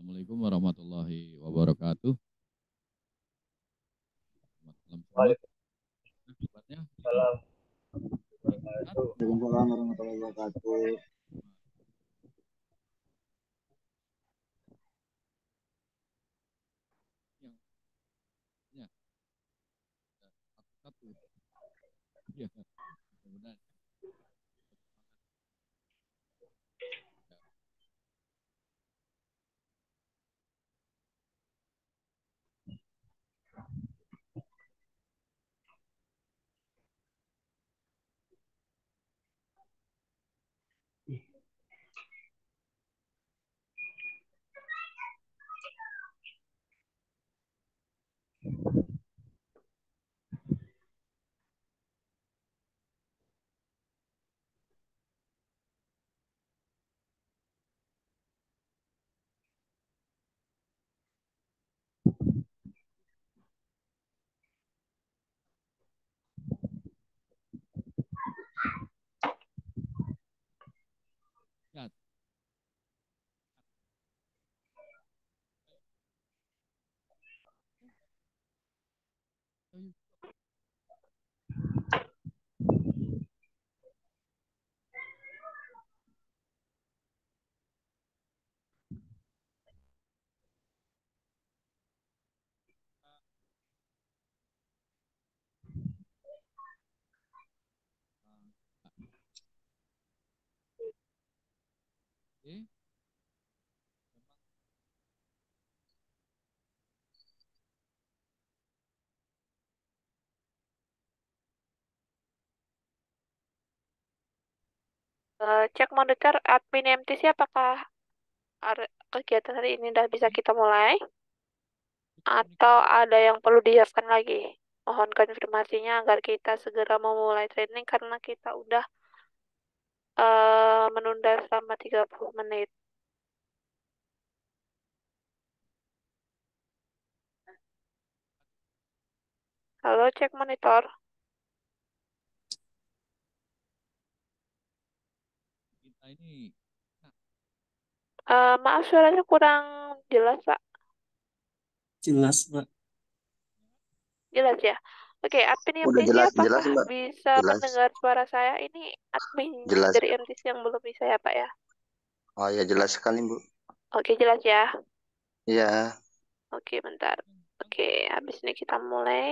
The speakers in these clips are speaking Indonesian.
Assalamualaikum warahmatullahi wabarakatuh. Selamat malam semua. Kabarnya? Waalaikumsalam Sehat? warahmatullahi wabarakatuh. Yang ya, satu. Ya, mudah-mudahan. Ya. Ya. Oke. Cek monitor admin MTC apakah kegiatan hari ini udah bisa kita mulai atau ada yang perlu disiapkan lagi. Mohon konfirmasinya agar kita segera memulai training karena kita udah menunda selama 30 menit. Halo, cek monitor. Kita ini Maaf suaranya kurang jelas, Pak. Jelas, Mbak. Jelas ya? Oke, admin Udah MTC jelas, apakah Mbak. bisa Jelas. mendengar suara saya? Ini adminnya Jelas. dari MTC yang belum bisa ya, Pak ya? Oh ya, jelas sekali, Bu. Oke, jelas ya. Iya. Oke, bentar. Oke, habis ini kita mulai.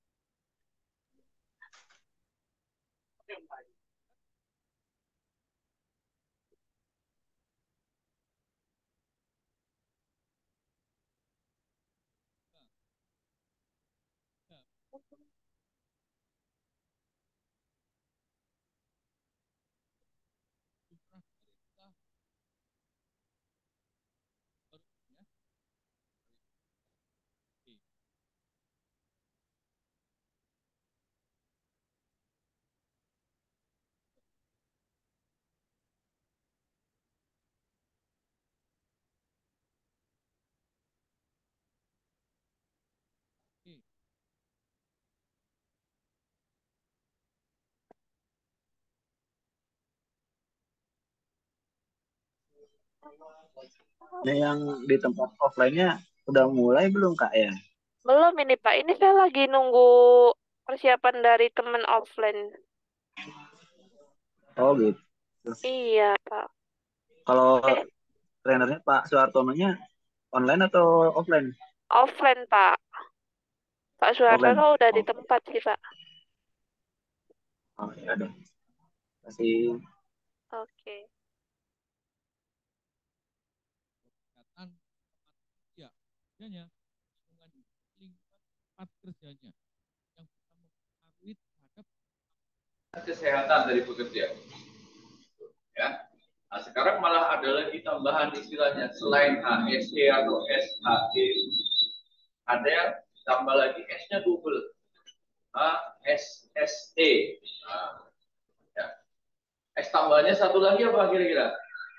Nah, yang di tempat offline-nya udah mulai belum, Kak ya? Belum ini Pak, ini saya lagi nunggu persiapan dari teman offline. Oh gitu. Iya Pak. Kalau Eh, trainernya Pak Suhartono-nya online atau offline? offline Pak. Pak Offline. Suhartono udah di Oh, tempat sih Pak. oh ya deh. Masih Oke. kesehatan ya, kerjanya lingkungan tempat kerjanya yang bisa mempengaruhi terhadap kesehatan dari pekerja. Ya. Nah, sekarang malah ada lagi tambahan istilahnya selain HSE atau SHE, ada yang tambah lagi S-nya double, HSSE. Nah, ya. S tambahnya satu lagi apa kira-kira?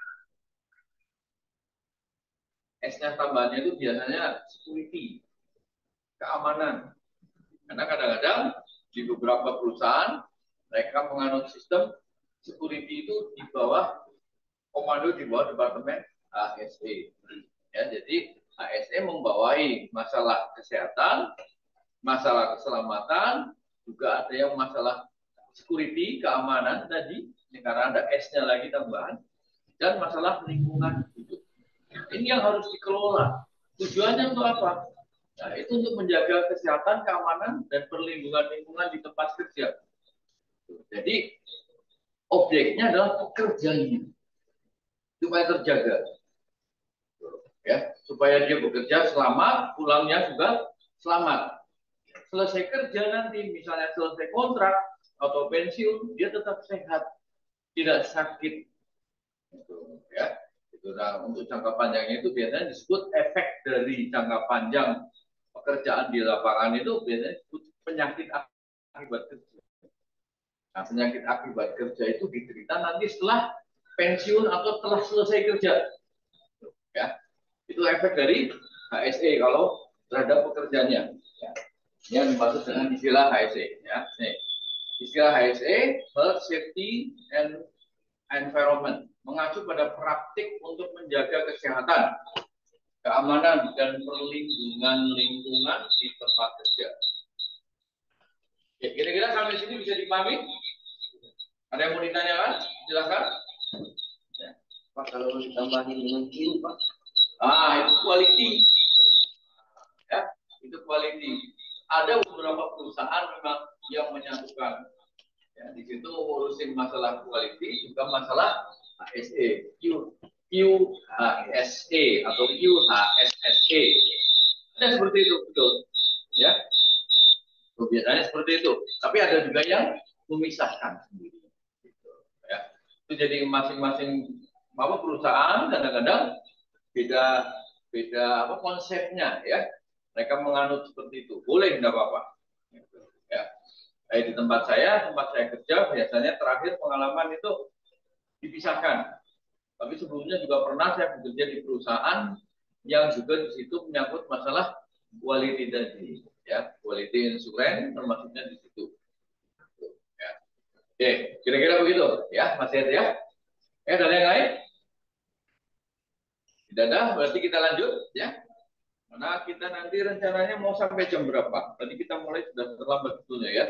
S-nya tambahannya itu biasanya security, keamanan. Karena kadang-kadang di beberapa perusahaan mereka menganut sistem security itu di bawah komando di bawah departemen HSE. Ya, jadi HSE membawahi masalah kesehatan, masalah keselamatan, juga ada yang masalah security, keamanan tadi, karena ada S-nya lagi tambahan, dan masalah lingkungan hidup. Ini yang harus dikelola. Tujuannya untuk apa? Nah, itu untuk menjaga kesehatan, keamanan, dan perlindungan lingkungan di tempat kerja. Jadi, objeknya adalah pekerjanya, supaya terjaga. Ya, supaya dia bekerja selamat, pulangnya juga selamat. Selesai kerja nanti, misalnya selesai kontrak atau pensiun, dia tetap sehat, tidak sakit. Gitu, ya. Itu, nah, untuk jangka panjangnya itu biasanya disebut efek dari jangka panjang pekerjaan di lapangan itu biasanya disebut penyakit akibat kerja. Nah, penyakit akibat kerja itu diderita nanti setelah pensiun atau telah selesai kerja. Ya, itu efek dari HSE kalau terhadap pekerjaannya. Ya. Ini yang dimaksud dengan istilah HSE. Ya. Nih, istilah HSE, Health, Safety, and Environment, mengacu pada praktik untuk menjaga kesehatan, keamanan, dan perlindungan lingkungan di tempat kerja. Ya, kira-kira sampai sini bisa dipahami? Ada yang mau ditanyakan? Silakan. Ya. Pak, kalau ditambahin dengan Q, Pak. Itu quality. Ya, itu quality. Ada beberapa perusahaan memang yang menyatukan. Ya, di situ urusin masalah quality juga masalah HSE, QHSE atau QHSSE. Ada seperti itu, betul. Ya, biasanya seperti itu. Tapi ada juga yang memisahkan sendiri. Ya, itu jadi masing-masing perusahaan kadang-kadang beda konsepnya, ya. Mereka menganut seperti itu. Boleh, tidak apa-apa. Ya. Di tempat saya kerja, biasanya terakhir pengalaman itu dipisahkan. Tapi sebelumnya juga pernah saya bekerja di perusahaan yang juga di situ menyangkut masalah quality tadi, ya, quality insurance termasuknya di situ. Ya. Oke, kira-kira begitu, ya, masih ada ya? Ada yang lain? Tidak ada, berarti kita lanjut, ya. Karena kita nanti rencananya mau sampai jam berapa? Tadi kita mulai sudah terlambat sebetulnya, ya.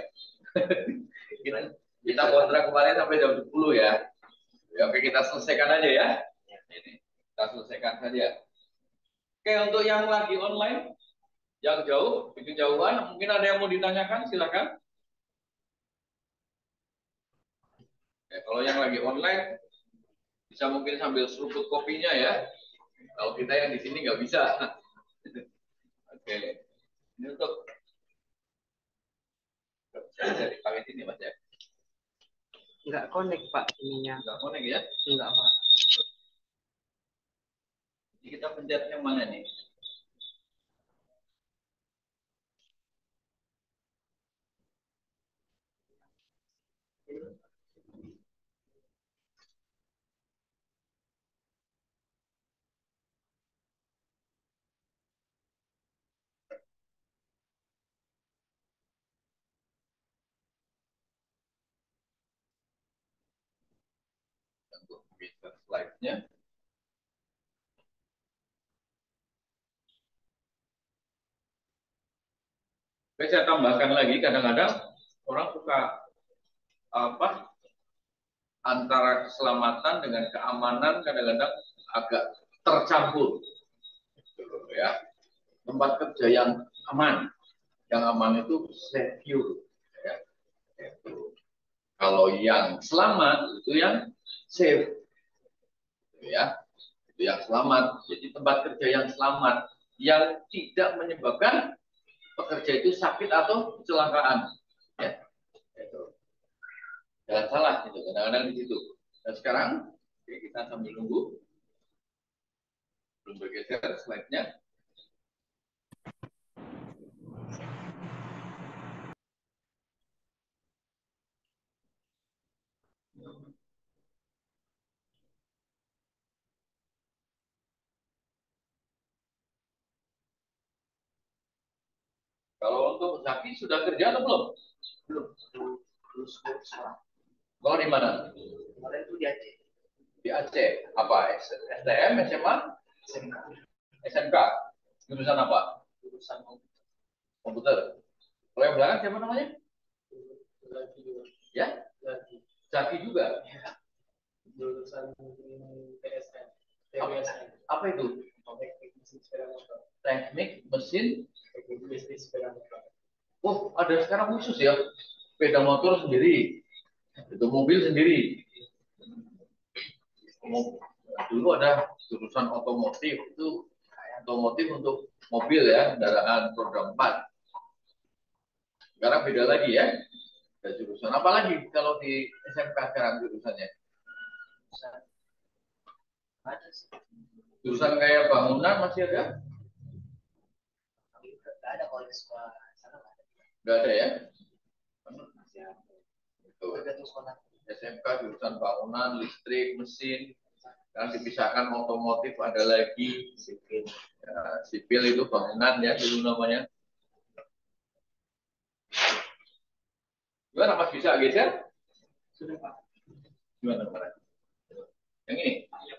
kita kontrak kemarin sampai jam 10 ya. Ya, oke, kita selesaikan aja ya. Ini kita selesaikan saja. Oke, untuk yang lagi online, yang jauh, kejauhan, mungkin ada yang mau ditanyakan, silakan. Oke, kalau yang lagi online, bisa mungkin sambil seruput kopinya ya. Kalau kita yang di sini nggak bisa. Oke, ini untuk dari paket ini Mas ya. Enggak connect, Pak, ininya. Nggak connect ya? Enggak, Pak. Jadi kita pencet yang mana nih? Untuk bisa slide-nya. Oke, saya tambahkan lagi, kadang-kadang orang suka antara keselamatan dengan keamanan kadang-kadang agak tercampur, ya. Tempat kerja yang aman itu secure, ya. Kalau yang selamat itu yang safe, ya. Itu yang selamat. Jadi tempat kerja yang selamat yang tidak menyebabkan pekerja itu sakit atau kecelakaan, ya. Jangan salah, itu kadang-kadang di situ. Dan sekarang kita sambil nunggu, belum bergeser slide-nya. Kalau untuk Zaki sudah kerja atau belum? Belum. Terus salah. Kalau di mana? Kemarin itu di Aceh. Di Aceh. Apa? STM, SMA? SMK. SMK. Jurusan apa? Jurusan Komputer. Kalau yang belakang siapa namanya? lagi Ya, lagi Zaki juga. jurusan PSN, Apa, TWSN, apa itu? teknik mesin sepeda motor, Teknik mesin. teknik bisnis sepeda motor. Oh, ada sekarang khusus ya. Sepeda motor sendiri. Itu mobil sendiri. Dulu ada jurusan otomotif itu otomotif untuk mobil ya, kendaraan roda 4. Sekarang beda lagi ya. Ada jurusan apa lagi kalau di SMK sekarang jurusannya? Ada sih, Jurusan kayak bangunan masih ada? nggak ada kalau di sekolah sana nggak ada. Nggak ada ya? Masih ada. Itu Tergantung sekolah. SMK jurusan bangunan, listrik, mesin. Sekarang dipisahkan otomotif ada lagi. Sipil. Ya, sipil itu bangunan ya dulu namanya. Gimana Mas bisa geser? Sudah Pak. Gimana Mas? Yang ini?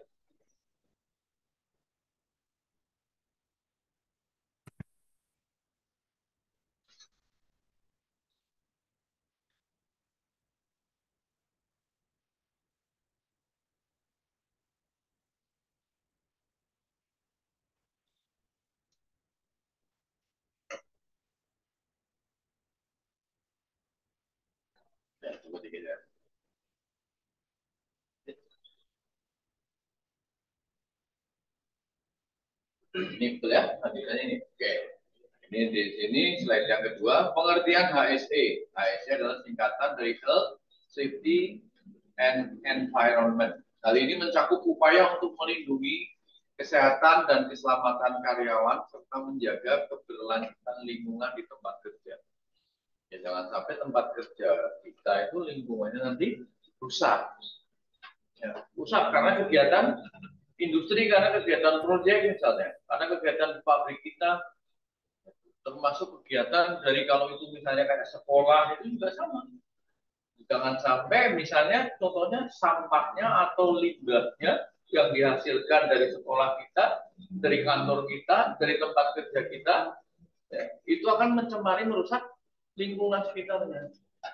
Ya, coba digeser. Ini betul ya, lanjutannya ini. Oke. Ini di sini slide yang kedua, pengertian HSE. HSE adalah singkatan dari Health, Safety, and Environment. Hal ini mencakup upaya untuk melindungi kesehatan dan keselamatan karyawan serta menjaga keberlanjutan lingkungan di tempat kerja. Ya, jangan sampai tempat kerja kita itu lingkungannya nanti rusak. Ya, rusak karena kegiatan industri, karena kegiatan proyek misalnya, karena kegiatan pabrik kita, termasuk kegiatan dari kalau itu misalnya kayak sekolah itu juga sama. Jangan sampai misalnya contohnya sampahnya atau limbahnya yang dihasilkan dari sekolah kita, dari kantor kita, dari tempat kerja kita, ya, itu akan mencemari, merusak lingkungan sekitarnya.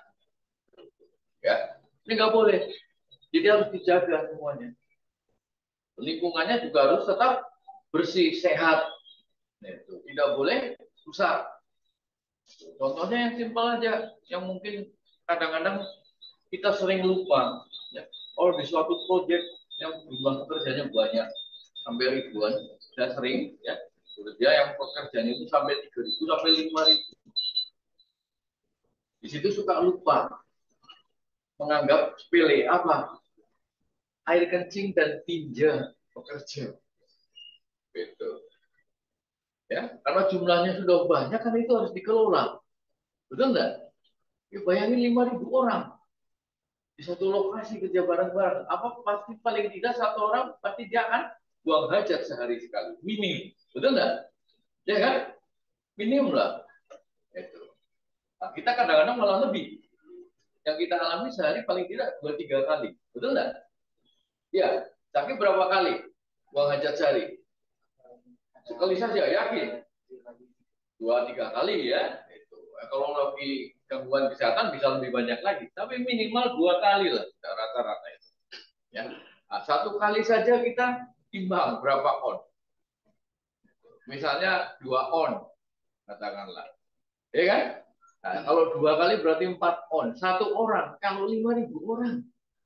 Ya, ini nggak boleh. Jadi harus dijaga semuanya. Lingkungannya juga harus tetap bersih, sehat. Nah, itu tidak boleh rusak. Contohnya yang simpel aja, yang mungkin kadang-kadang kita sering lupa. Ya. Oh, di suatu proyek yang jumlah pekerjaannya banyak, sampai ribuan, dan sering ya kerja yang pekerjaannya itu sampai 3.000 sampai 5.000. Di situ suka lupa, menganggap sepele apa? Air kencing dan tinja pekerja. Gitu. Ya, karena jumlahnya sudah banyak kan itu harus dikelola. Betul nggak? Ya, bayangin 5.000 orang di satu lokasi kerja bareng-bareng. Apa pasti paling tidak satu orang pasti dia akan buang hajat sehari sekali. Minim. Betul nggak? Ya kan? Minim lah. Itu. Nah, kita kadang-kadang malah lebih. Yang kita alami sehari paling tidak 2-3 kali. Betul nggak? Ya. Tapi berapa kali buang hajat sehari? Sekali saja, yakin? 2-3 kali ya. Itu. Kalau lagi gangguan kesehatan bisa lebih banyak lagi. Tapi minimal 2 kali lah rata-rata itu. Ya. Nah, 1 kali saja kita timbang berapa on. Misalnya 2 on, katakanlah. Ya kan? Nah, kalau 2 kali berarti 4 on. 1 orang, kalau 5.000 orang.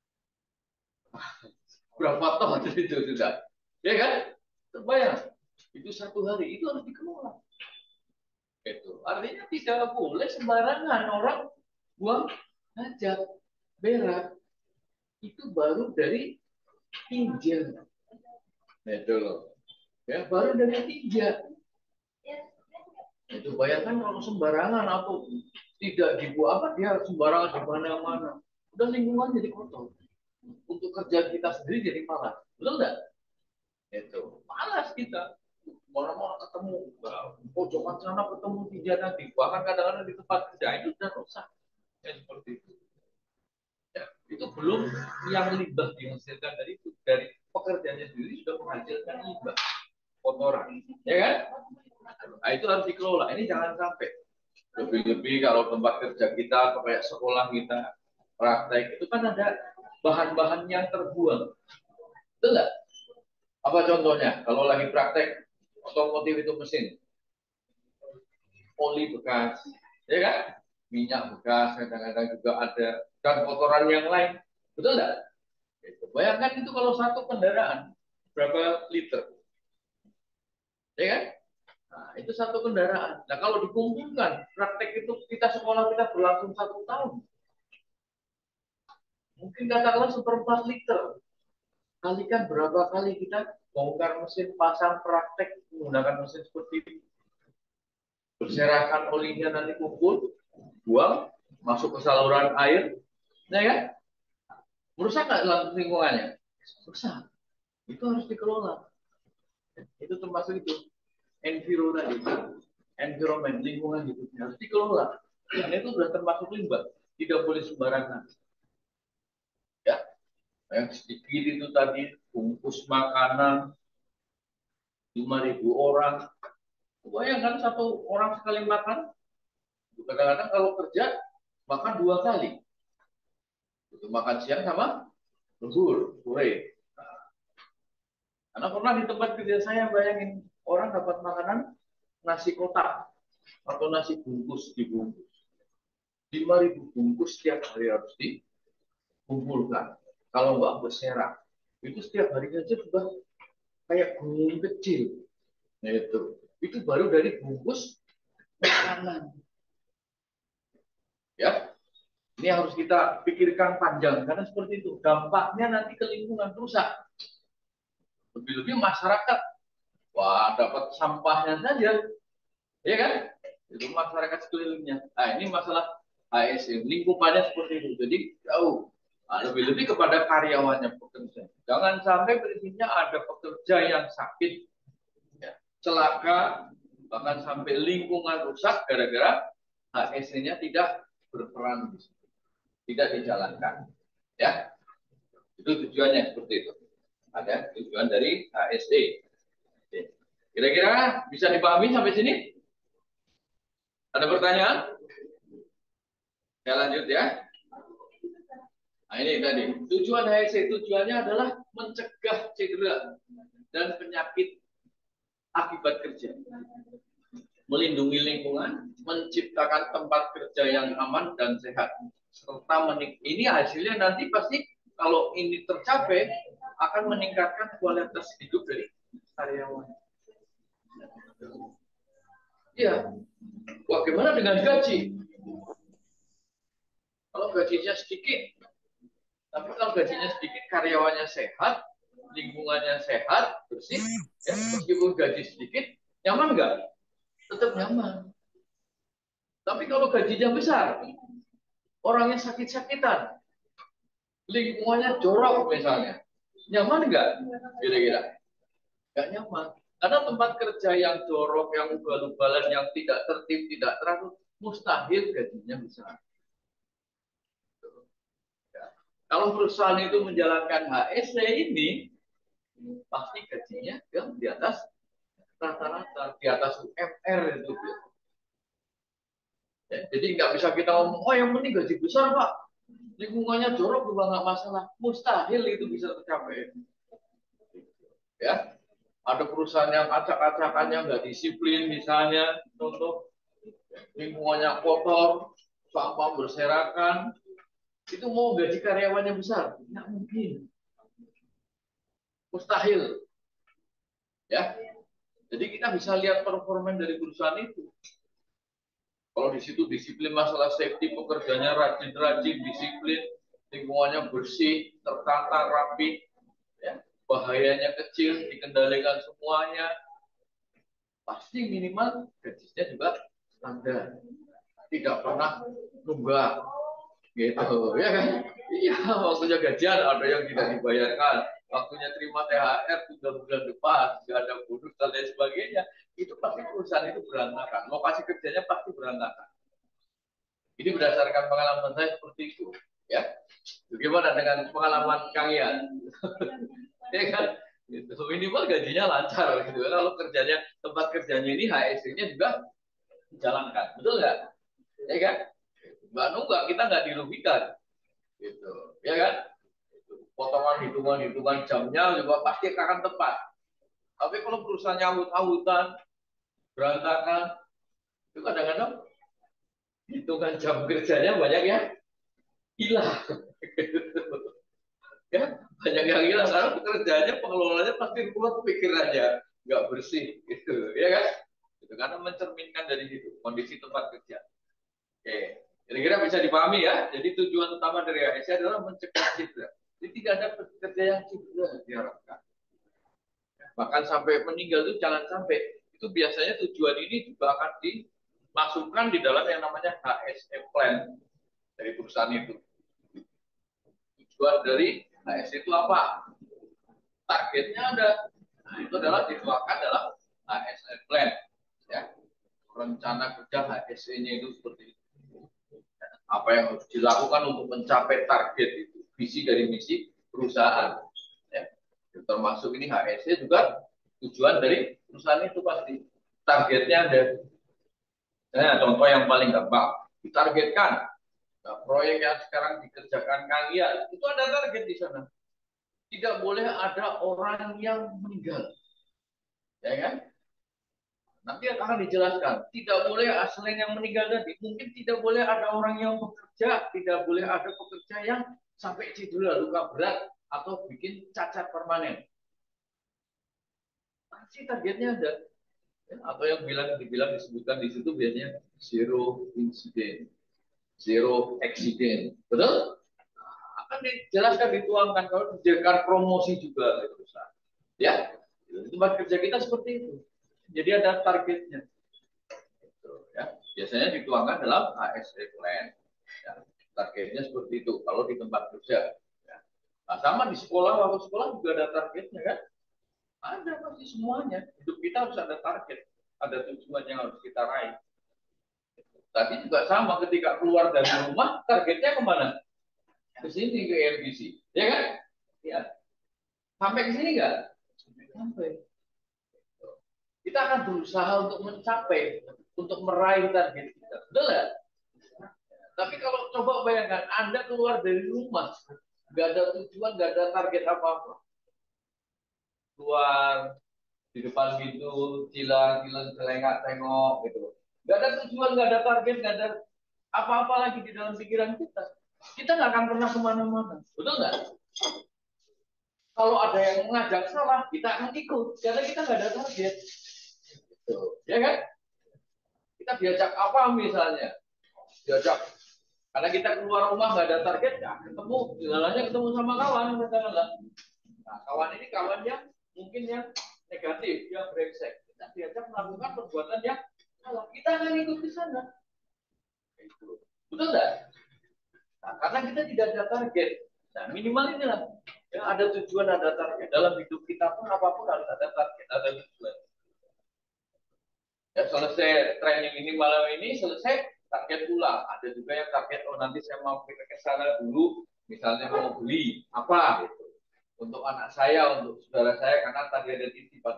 Berapa ton itu sudah. Ya kan? Terbayang. Itu 1 hari, itu harus dikelola. Itu. Artinya tidak boleh sembarangan orang buang hajat, berak. Itu baru dari tinja. Itu loh. Ya, baru dari tinja. Itu bayangkan kalau sembarangan atau tidak dibuat apa, dia sembarangan di mana-mana. Udah lingkungan jadi kotor. Untuk kerja kita sendiri jadi malas. Betul nggak? Itu. Malas kita. Mana-mana ketemu, pojokan sana ketemu tinja nanti. Bahkan kadang-kadang di tempat kerja itu sudah rusak. Ya, seperti itu. Ya, itu belum yang limbah dihasilkan dari itu. Dari pekerjaannya sendiri sudah menghasilkan limbah. kotoran, ya kan? Nah, itu harus dikelola. Ini jangan sampai lebih-lebih kalau tempat kerja kita, kayak sekolah kita, praktek itu kan ada bahan-bahan yang terbuang, betul nggak? Apa contohnya? Kalau lagi praktek otomotif itu mesin, oli bekas, ya kan? Minyak bekas, kadang-kadang juga ada dan kotoran yang lain, betul nggak? Bayangkan itu kalau satu kendaraan berapa liter, ya kan? Nah, itu satu kendaraan. Nah, kalau dikumpulkan, praktek itu kita sekolah kita berlangsung 1 tahun. Mungkin katakanlah 1/4 liter. Kalikan berapa kali kita bongkar mesin, pasang praktek menggunakan mesin seperti itu. Berserakan olinya nanti kumpul, buang, masuk ke saluran air, ya kan? Merusak nggak lingkungannya? Rusak. Itu harus dikelola. Itu termasuk itu. Environment, lingkungan hidupnya harus dikelola. Dan itu sudah termasuk limbah, tidak boleh sembarangan. Ya, yang sedikit itu tadi bungkus makanan 5.000 orang. Bayangkan satu orang sekali makan, kadang-kadang kalau kerja makan 2 kali. Itu makan siang sama zuhur, sore. Karena pernah di tempat kerja saya bayangin orang dapat makanan nasi kotak atau nasi bungkus dibungkus. 5.000 bungkus setiap hari harus dikumpulkan. Kalau nggak berserak, itu setiap harinya aja sudah kayak gunung kecil. Nah, itu baru dari bungkus makanan. Ya, ini harus kita pikirkan panjang karena seperti itu dampaknya nanti ke lingkungan rusak. Lebih-lebih masyarakat, wah dapat sampahnya saja, ya kan? Itu masyarakat sekelilingnya. Nah, ini masalah ASN, lingkungannya seperti itu. Jadi jauh. Nah, lebih-lebih kepada karyawannya pekerja. Jangan sampai prinsipnya ada pekerja yang sakit, ya, celaka, bahkan sampai lingkungan rusak gara-gara HSE-nya tidak berperan, tidak dijalankan. Ya, itu tujuannya seperti itu. Ada tujuan dari HSE. Kira-kira bisa dipahami sampai sini? Ada pertanyaan? Saya lanjut ya. Nah, ini tadi tujuan HSE, tujuannya adalah mencegah cedera dan penyakit akibat kerja, melindungi lingkungan, menciptakan tempat kerja yang aman dan sehat, serta ini hasilnya nanti pasti kalau ini tercapai akan meningkatkan kualitas hidup dari karyawan. Ya, bagaimana dengan gaji? Kalau gajinya sedikit, tapi kalau gajinya sedikit, karyawannya sehat, lingkungannya sehat, bersih, ya, meskipun gaji sedikit, nyaman nggak? Tetap nyaman. Tapi kalau gajinya besar, orangnya sakit-sakitan, lingkungannya jorok misalnya, nyaman nggak? Kira-kira nggak nyaman. Karena tempat kerja yang jorok, yang ubal-ubalan, yang tidak tertib, tidak teratur, mustahil gajinya besar. Kalau perusahaan itu menjalankan HSE ini, pasti gajinya yang di atas rata-rata, di atas UMR itu. Ya, jadi nggak bisa kita ngomong, oh yang penting gaji besar Pak, lingkungannya jorok juga nggak masalah. Mustahil itu bisa tercapai. Ya, ada perusahaan yang acak-acakannya nggak disiplin, misalnya contoh lingkungannya kotor, sampah berserakan, itu mau gaji karyawannya besar, nggak mungkin, mustahil. Ya, jadi kita bisa lihat performa dari perusahaan itu. Kalau di situ disiplin masalah safety, pekerjanya rajin-rajin, disiplin, lingkungannya bersih, tertata, rapi, ya, bahayanya kecil, dikendalikan semuanya, pasti minimal gajinya juga standar, tidak pernah nunggak, gitu, ya kan? Iya, waktunya gajian ada yang tidak dibayarkan, waktunya terima THR 3 bulan depan, nggak ada bonus dan lain sebagainya, itu pasti perusahaan itu berantakan, lokasi kerjanya pasti berantakan. Ini berdasarkan pengalaman saya seperti itu, ya. Bagaimana dengan pengalaman Kang Ian? Ya kan? Gitu. Minimal gajinya lancar gitu. Kalau kerjanya tempat kerjanya ini HSE-nya juga dijalankan, betul nggak? Ya kan? Nggak nunggak, kita nggak dirugikan, gitu, ya kan? Potongan hitungan jamnya juga pasti akan tepat. Tapi kalau perusahaannya awut-awutan, berantakan, itu kadang-kadang hitungan jam kerjanya banyak yang hilang. Ya, banyak yang hilang karena pekerjaannya, pengelolanya pasti ruwet pikirannya, nggak bersih, gitu, ya kan? Itu karena mencerminkan dari situ kondisi tempat kerja. Oke, kira-kira bisa dipahami ya. Jadi tujuan utama dari ASI adalah mencegah cedera. Jadi tidak ada pekerja yang cedera diharapkan. Bahkan sampai meninggal itu jangan sampai. Itu biasanya tujuan ini juga akan dimasukkan di dalam yang namanya HSE plan dari perusahaan itu. Tujuan dari HSE itu apa? Targetnya ada. Nah, itu adalah dituangkan dalam HSE plan. Ya. Rencana kerja HSE-nya itu seperti itu. Apa yang harus dilakukan untuk mencapai target itu, visi dari misi perusahaan, ya. Termasuk ini HSE juga tujuan dari perusahaan itu pasti targetnya ada. Nah, contoh yang paling gampang, ditargetkan proyek yang sekarang dikerjakan kalian itu ada target di sana, tidak boleh ada orang yang meninggal, ya kan? Nanti akan dijelaskan, tidak boleh selain yang meninggal tadi, mungkin tidak boleh ada orang yang bekerja, tidak boleh ada pekerja yang sampai cedera, luka berat, atau bikin cacat permanen. Pasti targetnya ada. Atau yang disebutkan di situ biasanya zero incident, zero accident. Betul? Akan dijelaskan, dituangkan, kalau dijadikan promosi juga. Ya, tempat kerja kita seperti itu. Jadi ada targetnya. Ya, biasanya dituangkan dalam HSE plan. Ya, targetnya seperti itu. Kalau di tempat kerja, ya. Nah, sama di sekolah, waktu sekolah juga ada targetnya kan? Ada pasti semuanya. Hidup kita harus ada target, ada tujuan yang harus kita raih. Tadi juga sama, ketika keluar dari rumah, targetnya kemana? Ke sini, ke LBC, ya kan? Ya. Sampai ke sini nggak? Sampai. Kita akan berusaha untuk mencapai, untuk meraih target kita. Betul nggak? Tapi kalau coba bayangkan, Anda keluar dari rumah, nggak ada tujuan, nggak ada target apa-apa. Keluar di depan pintu, cilang-cilang, celengak, tengok, gitu. Nggak ada tujuan, nggak ada target, nggak ada apa-apa lagi di dalam pikiran kita. Kita nggak akan pernah kemana-mana. Betul nggak? Kalau ada yang mengajak salah, kita akan ikut. Karena kita nggak ada target. Ya kan? Kita diajak apa misalnya? Diajak karena kita keluar rumah nggak ada target, ya ketemu, jalannya ketemu sama kawan, katakanlah. Nah, kawan ini kawan yang mungkin yang negatif, yang brengsek. Kita diajak melakukan perbuatan yang salah. Kita akan ikut ke sana. Betul nggak? Nah, karena kita tidak ada target. Nah, minimal inilah. Ya, ada tujuan, ada target. Dalam hidup kita pun apapun harus ada target, ada tujuan. Ya, selesai training ini malam ini, selesai target pula. Ada juga yang target, oh nanti saya mau ke sana dulu, misalnya mau beli apa gitu. Untuk anak saya, untuk saudara saya, karena tadi ada titipan.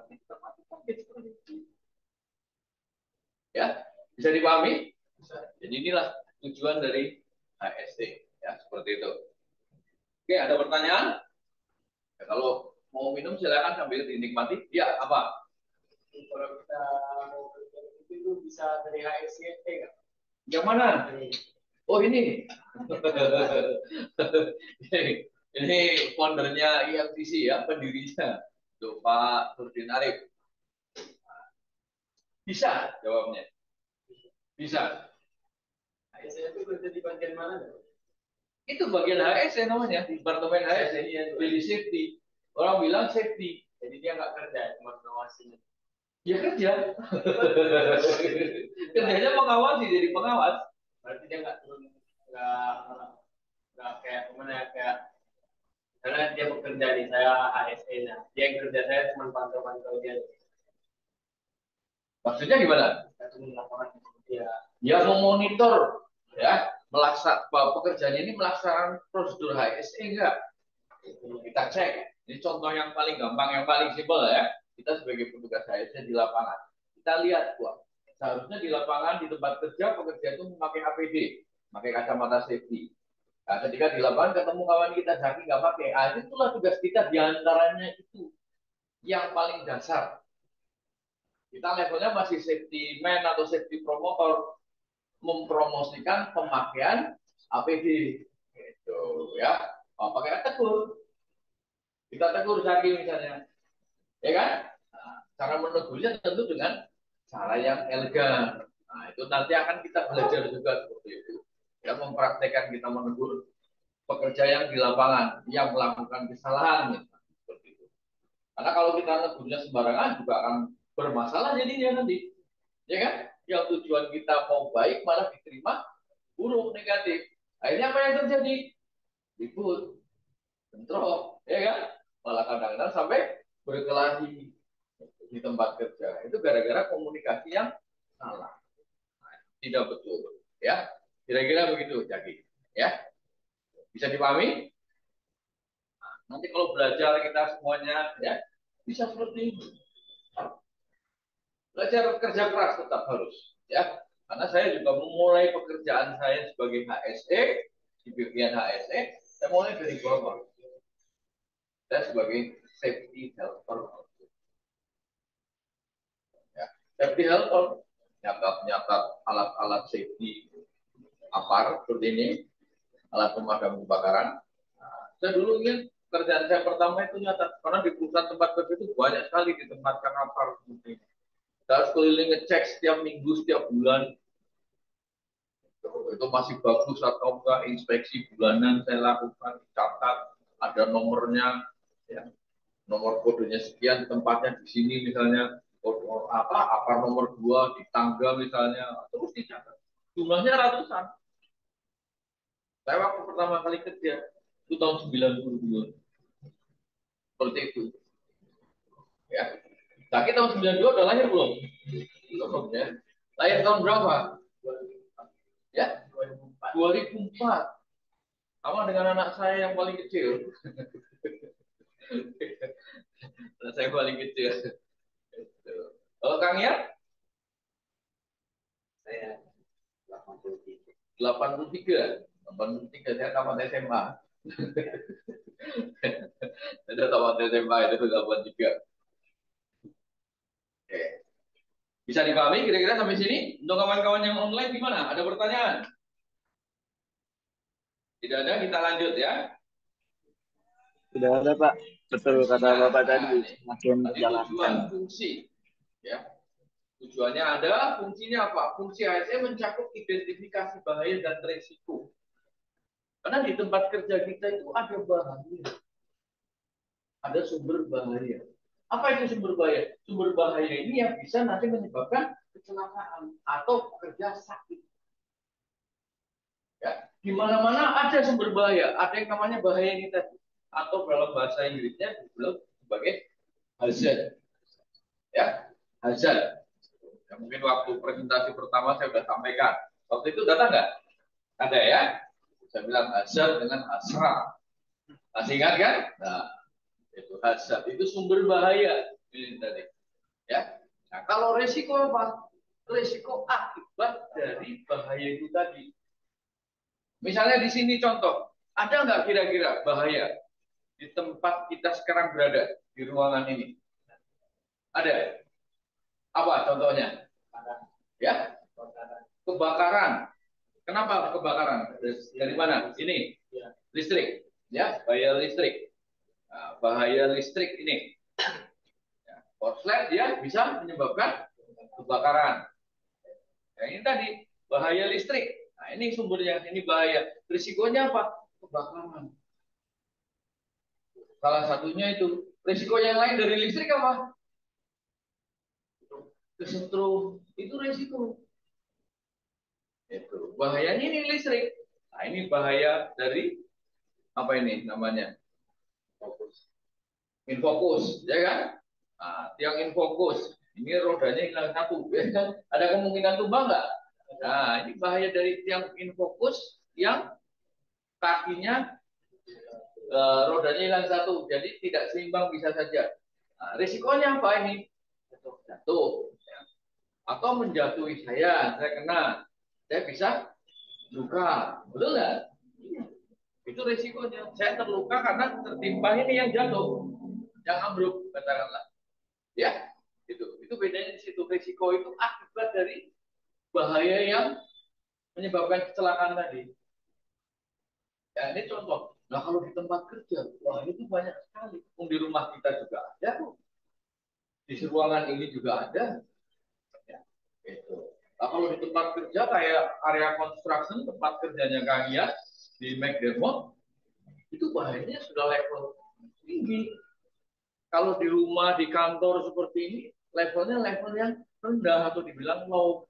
Ya, bisa dipahami? Bisa. Jadi inilah tujuan dari HSE. Ya, seperti itu. Oke, ada pertanyaan? Ya, kalau mau minum silakan sambil dinikmati. Ya, apa? Kalau kita mau kerja itu bisa dari HSCT nggak? Yang mana? Oh ini. Ini foundernya IMTC ya, pendirinya. Tuh, Pak Nurdin Arif. Bisa jawabnya. Bisa. HSCT itu kerja di bagian mana? Itu bagian HSE namanya, departemen HSE, jadi safety. Orang bilang safety. Jadi dia nggak kerja, cuma ngawasin. Ya kerja. Kerjanya mengawasi, jadi pengawas. Berarti dia nggak turun, nggak kayak gimana ya, kayak karena dia bekerja nih, saya HSE-nya. Dia yang kerja, saya cuma pantau-pantau dia. Maksudnya gimana? Saya cuma laporan dia. Ya memonitor, ya melaksanakan pekerjaannya ini melaksanakan prosedur HSE enggak? Kita cek. Ini contoh yang paling gampang, yang paling simpel ya. Kita sebagai petugas HSE di lapangan. Kita lihat, wah, seharusnya di lapangan, di tempat kerja, pekerja itu memakai APD, memakai kacamata safety. Nah, ketika di lapangan ketemu kawan kita jaki nggak pakai, itulah tugas kita diantaranya itu yang paling dasar. Kita levelnya masih safety man atau safety promotor, mempromosikan pemakaian APD, gitu ya. Oh, pakai tegur, kita tegur jaki misalnya, ya kan? Nah, cara menegurnya tentu dengan cara yang elegan. Nah, itu nanti akan kita belajar juga seperti itu. Ya, mempraktekkan kita menegur pekerja yang di lapangan yang melakukan kesalahan seperti itu. Karena kalau kita negurnya sembarangan juga akan bermasalah jadinya nanti, ya kan? Yang tujuan kita mau baik malah diterima buruk, negatif. Akhirnya apa yang terjadi? Ribut, bentrok, ya kan? Malah kadang-kadang sampai berkelahi di tempat kerja. Itu gara-gara komunikasi yang salah, tidak betul, ya. Kira-kira begitu, jadi, ya. Bisa dipahami? Nanti kalau belajar kita semuanya ya bisa seperti ini. Belajar kerja keras tetap harus ya. Karena saya juga memulai pekerjaan saya sebagai HSE di bagian HSE, saya mulai dari bawah. Saya sebagai safety helper. Ya, safety helper nyatat alat-alat safety apar seperti ini, alat pemadam kebakaran. Nah, saya dulu ingin kerjaan saya pertama itu nyata, karena di perusahaan tempat kerja itu banyak sekali ditempatkan apar seperti ini. Kita harus keliling ngecek setiap minggu, setiap bulan. Itu masih bagus atau enggak, inspeksi bulanan saya lakukan, catat, ada nomornya, ya. Nomor kodenya sekian, tempatnya di sini misalnya, kode apa nomor 2 di tangga misalnya, terus dicatat. Jumlahnya ratusan. Saya waktu pertama kali kerja, itu tahun 92. Seperti itu. Ya. Tapi tahun 92 udah lahir belum? Belum ya. Lahir tahun berapa? Ya, 2004. Sama dengan anak saya yang paling kecil. Anak saya paling kecil. Kalau Kang ya? Saya 83. 83. 83 saya tamat SMA. Ada tamat SMA itu 83. Oke. Bisa dipahami kira-kira sampai sini? Untuk kawan-kawan yang online gimana? Ada pertanyaan? Tidak ada, kita lanjut ya. Sudah ada Pak, betul kata Bapak tadi, makin Tadi menjalankan. tujuan fungsi, ya. Tujuannya ada, fungsinya apa? Fungsi HSE mencakup identifikasi bahaya dan resiko. Karena di tempat kerja kita itu ada bahaya, ada sumber bahaya. Apa itu sumber bahaya? Sumber bahaya ini yang bisa nanti menyebabkan kecelakaan atau pekerja sakit. Ya, di mana-mana ada sumber bahaya. Ada yang namanya bahaya ini tadi, atau dalam bahasa Inggrisnya disebut sebagai hazard. Ya, hazard. Ya, mungkin waktu presentasi pertama saya sudah sampaikan. Waktu itu data nggak? Ada ya? Saya bilang hazard dengan asra. Masih ingat kan? Nah, itu hazard. Itu sumber bahaya. Ini tadi. Ya. Nah, kalau resiko apa? Resiko akibat dari bahaya itu tadi. Misalnya di sini contoh. Ada nggak kira-kira bahaya di tempat kita sekarang berada, di ruangan ini? Ada? Apa contohnya? Ya? Kebakaran. Kenapa kebakaran? Dari mana? Ini listrik, ya, bahaya listrik. Nah, bahaya listrik ini, ya, korslet dia bisa menyebabkan kebakaran. Nah, ini tadi bahaya listrik. Nah, ini sumbernya, ini bahaya. Risikonya apa? Kebakaran. Salah satunya itu. Risiko yang lain dari listrik apa? Kesetrum. Itu risiko. Itu bahayanya ini listrik. Nah, ini bahaya dari apa ini namanya? Infokus, ya kan? Nah, tiang infokus, ini rodanya hilang satu, ya kan? Ada kemungkinan tumbang nggak? Nah, ini bahaya dari tiang infokus yang kakinya rodanya hilang satu, jadi tidak seimbang bisa saja. Nah, risikonya apa ini? Jatuh, ya. Atau menjatuhi saya kena, saya bisa luka, betul nggak? Itu risikonya. Saya terluka karena tertimpa ini yang jatuh, yang ambruk, katakanlah. Ya, itu bedanya di situ. Risiko itu akibat dari bahaya yang menyebabkan kecelakaan tadi. Ya, ini contoh. Nah, kalau di tempat kerja, wah itu banyak sekali. Di rumah kita juga ada, di ruangan ini juga ada. Ya, itu. Nah, kalau di tempat kerja kayak area construction, tempat kerjanya kalian di McDermott, itu bahayanya sudah level tinggi. Kalau di rumah, di kantor seperti ini, levelnya level yang rendah atau dibilang low.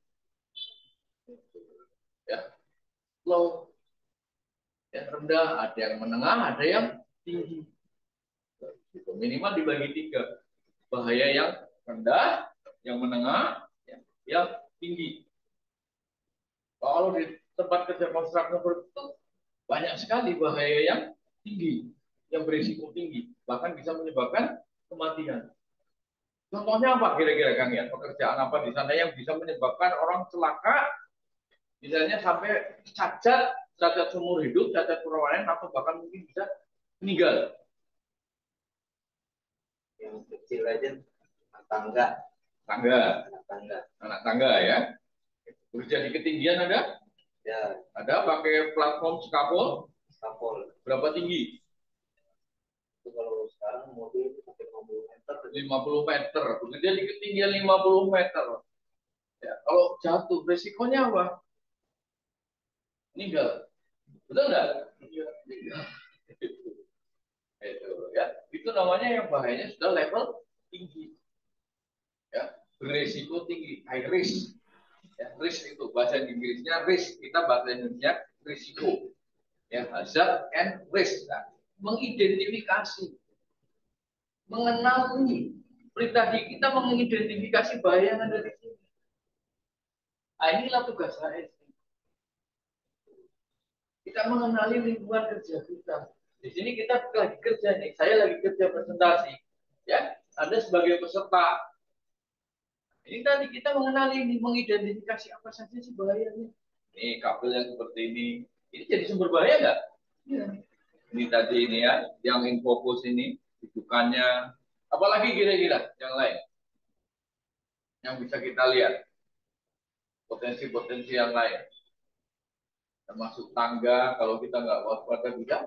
Ya, low. Yang rendah, ada yang menengah, ada yang tinggi. Minimal dibagi 3. Bahaya yang rendah, yang menengah, yang tinggi. Kalau di tempat kerja konstruksi itu banyak sekali bahaya yang tinggi, yang berisiko tinggi, bahkan bisa menyebabkan kematian. Contohnya apa kira-kira Kang Yan? Pekerjaan apa di sana yang bisa menyebabkan orang celaka, misalnya sampai cacat seumur hidup, cacat permanen, atau bahkan mungkin bisa meninggal? Yang kecil aja, tangga. Anak tangga ya. Kerja di ketinggian ada? Ya. Ada pakai platform skapol. Berapa tinggi? Itu kalau sekarang mobil itu pakai 50 meter. 50 meter. Bekerja di ketinggian 50 meter. Ya, kalau jatuh, resikonya apa? Meninggal. Betul nggak? Meninggal. Itu, ya. Itu namanya yang bahayanya sudah level tinggi. Ya, berisiko tinggi, high risk. Ya, risk itu bahasa Inggrisnya risk, kita bahasa Indonesia risiko. Ya, hazard and risk. Nah, mengidentifikasi, mengenali. Perintah kita mengidentifikasi bahaya yang ada di sini. Nah, inilah tugas saya. Kita mengenali lingkungan kerja kita. Di sini kita lagi kerja nih. Saya lagi kerja presentasi. Ya, Anda sebagai peserta. Ini tadi kita mengenali, mengidentifikasi apa saja sih bahayanya. Ini kabel yang seperti ini. Ini jadi sumber bahaya nggak? Ya. Ini tadi ini ya, yang infocus ini, rujukannya. Apalagi kira-kira yang lain yang bisa kita lihat. Potensi-potensi yang lain. Termasuk tangga, kalau kita nggak waspada bisa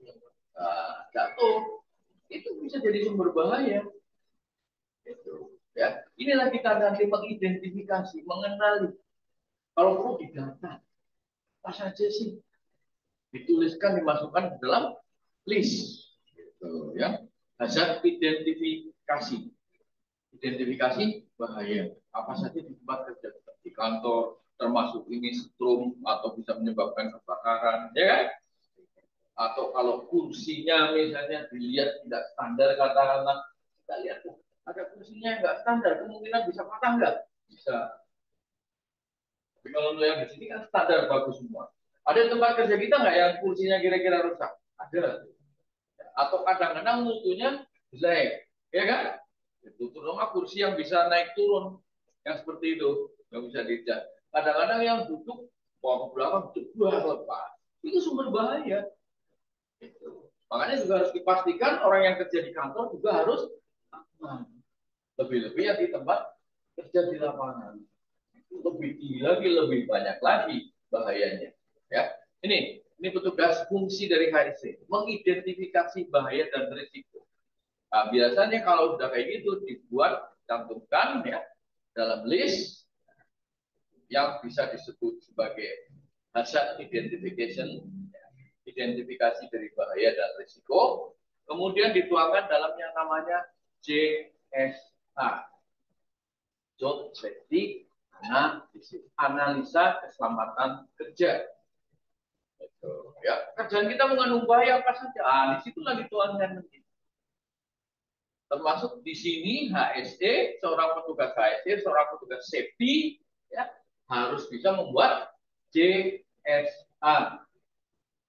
jatuh. Itu bisa jadi sumber bahaya. Itu, ya. Inilah kita nanti mengidentifikasi, mengenali. Kalau perlu didata, apa saja sih? Dituliskan, dimasukkan ke dalam list. Gitu, ya. Hazard identifikasi. Identifikasi bahaya. Apa saja di tempat kerja, di kantor, termasuk ini setrum atau bisa menyebabkan kebakaran, ya kan? Atau kalau kursinya misalnya dilihat tidak standar, katakanlah, kita lihat ada kursinya yang nggak standar, kemungkinan bisa patah nggak? Bisa. Tapi kalau yang di sini kan standar bagus semua. Ada tempat kerja kita nggak yang kursinya kira-kira rusak? Ada. Atau kadang-kadang mutunya jelek, ya kan? Itu terutama kursi yang bisa naik turun, yang seperti itu, yang bisa dicas. Kadang-kadang yang duduk bawa ke belakang jebol lepas, itu sumber bahaya. Itu. Makanya juga harus dipastikan orang yang kerja di kantor juga harus aman. Lebih-lebih yang di tempat kerja di lapangan. Lebih tinggi lagi, lebih banyak lagi bahayanya. Ya, ini petugas fungsi dari HSE, mengidentifikasi bahaya dan risiko. Nah, biasanya kalau sudah kayak gitu dibuat, cantumkan ya dalam list yang bisa disebut sebagai hazard identification, identifikasi dari bahaya dan risiko, kemudian dituangkan dalam yang namanya JSA, Job Safety Analisa Keselamatan Kerja. Ya, kerjaan kita mengandung bahaya apa saja. Di situ lagi tuangkan nanti. Termasuk di sini HSE, seorang petugas HSE, seorang petugas safety, ya, harus bisa membuat JSA.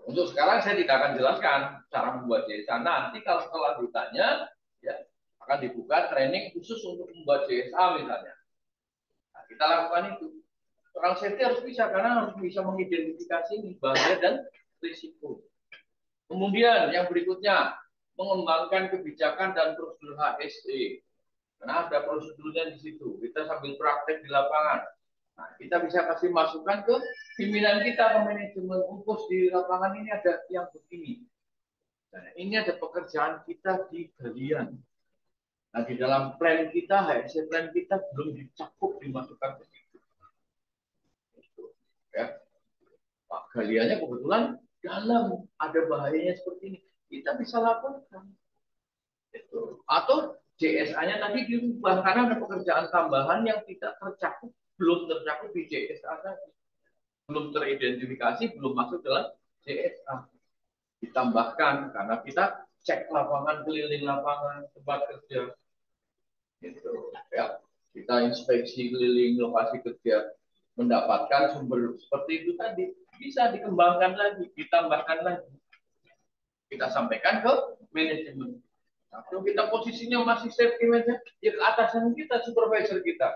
Untuk sekarang saya tidak akan jelaskan cara membuat JSA. Nanti kalau setelah ditanya, ya akan dibuka training khusus untuk membuat JSA misalnya. Nah, kita lakukan itu. Orang safety harus bisa karena harus bisa mengidentifikasi bahaya dan risiko. Kemudian yang berikutnya, mengembangkan kebijakan dan prosedur HSE. Karena ada prosedurnya di situ. Kita sambil praktek di lapangan. Nah, kita bisa kasih masukan ke pimpinan kita, ke manajemen umpus di lapangan ini ada yang begini. Nah, ini ada pekerjaan kita di galian. Nah, di dalam plan kita, HSE plan kita belum dicakup dimasukkan ke situ. Ya. Pak, galiannya kebetulan dalam ada bahayanya seperti ini. Kita bisa lakukan. Atau JSA-nya tadi dirubah karena ada pekerjaan tambahan yang tidak tercakup, belum tercakup di JSA tadi. Belum teridentifikasi, belum masuk dalam JSA. Ditambahkan karena kita cek lapangan, keliling lapangan, tempat kerja. Gitu, ya. Kita inspeksi keliling lokasi kerja, mendapatkan sumber seperti itu tadi. Bisa dikembangkan lagi, ditambahkan lagi. Kita sampaikan ke manajemen. Nah, kalau kita posisinya masih safety manager, ya ke atasan kita, supervisor kita.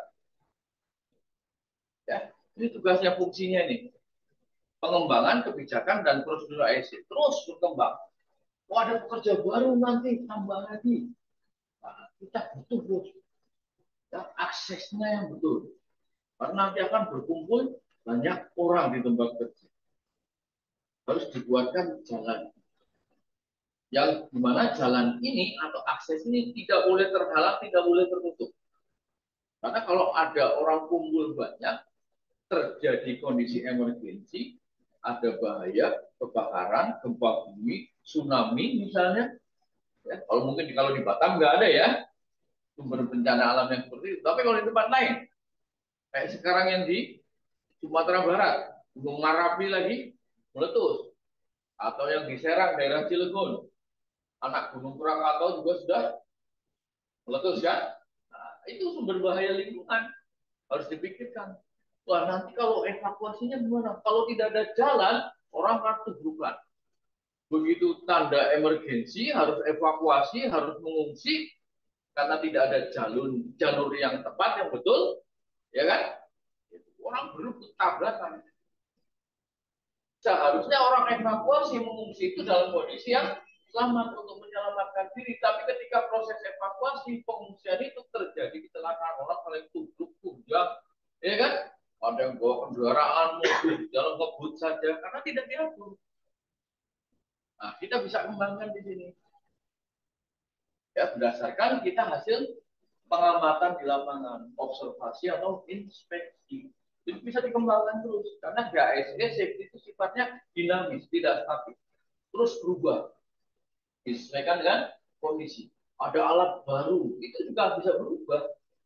Ya, ini tugasnya, fungsinya nih. Pengembangan kebijakan dan prosedur ASC terus berkembang. Oh, ada pekerja baru nanti tambah lagi. Nah, kita butuh bos. Ya, aksesnya yang betul. Karena nanti akan berkumpul banyak orang di tempat kerja. Harus dibuatkan jalan. Yang dimana jalan ini atau akses ini tidak boleh terhalang, tidak boleh tertutup. Karena kalau ada orang kumpul banyak, terjadi kondisi emergensi, ada bahaya, kebakaran, gempa bumi, tsunami misalnya. Ya, kalau mungkin kalau di Batam nggak ada ya sumber bencana alam yang seperti itu. Tapi kalau di tempat lain, kayak sekarang yang di Sumatera Barat, Gunung Marapi lagi meletus, atau yang di Serang, daerah Cilegon, anak Gunung Krakatau juga sudah meletus kan? Nah, itu sumber bahaya lingkungan harus dipikirkan. Wah, nanti kalau evakuasinya gimana? Kalau tidak ada jalan, orang akan tenggelam. Begitu tanda emergensi, harus evakuasi, harus mengungsi, karena tidak ada jalur yang tepat, yang betul, ya kan? Orang berebut tabrakan. Seharusnya orang evakuasi mengungsi itu dalam kondisi yang selamat untuk menyelamatkan diri. Tapi ketika proses evakuasi pengungsian itu terjadi kecelakaan, orang saling tubruk tunjang, ya kan? Ada yang bawa kendaraan mobil dalam ngebut saja karena tidak diatur. Nah, kita bisa kembangkan di sini. Ya, berdasarkan kita hasil pengamatan di lapangan, observasi atau inspeksi. Itu bisa dikembangkan terus karena HSE safety itu sifatnya dinamis, tidak statis, terus berubah disesuaikan dengan kondisi. Ada alat baru, itu juga bisa berubah.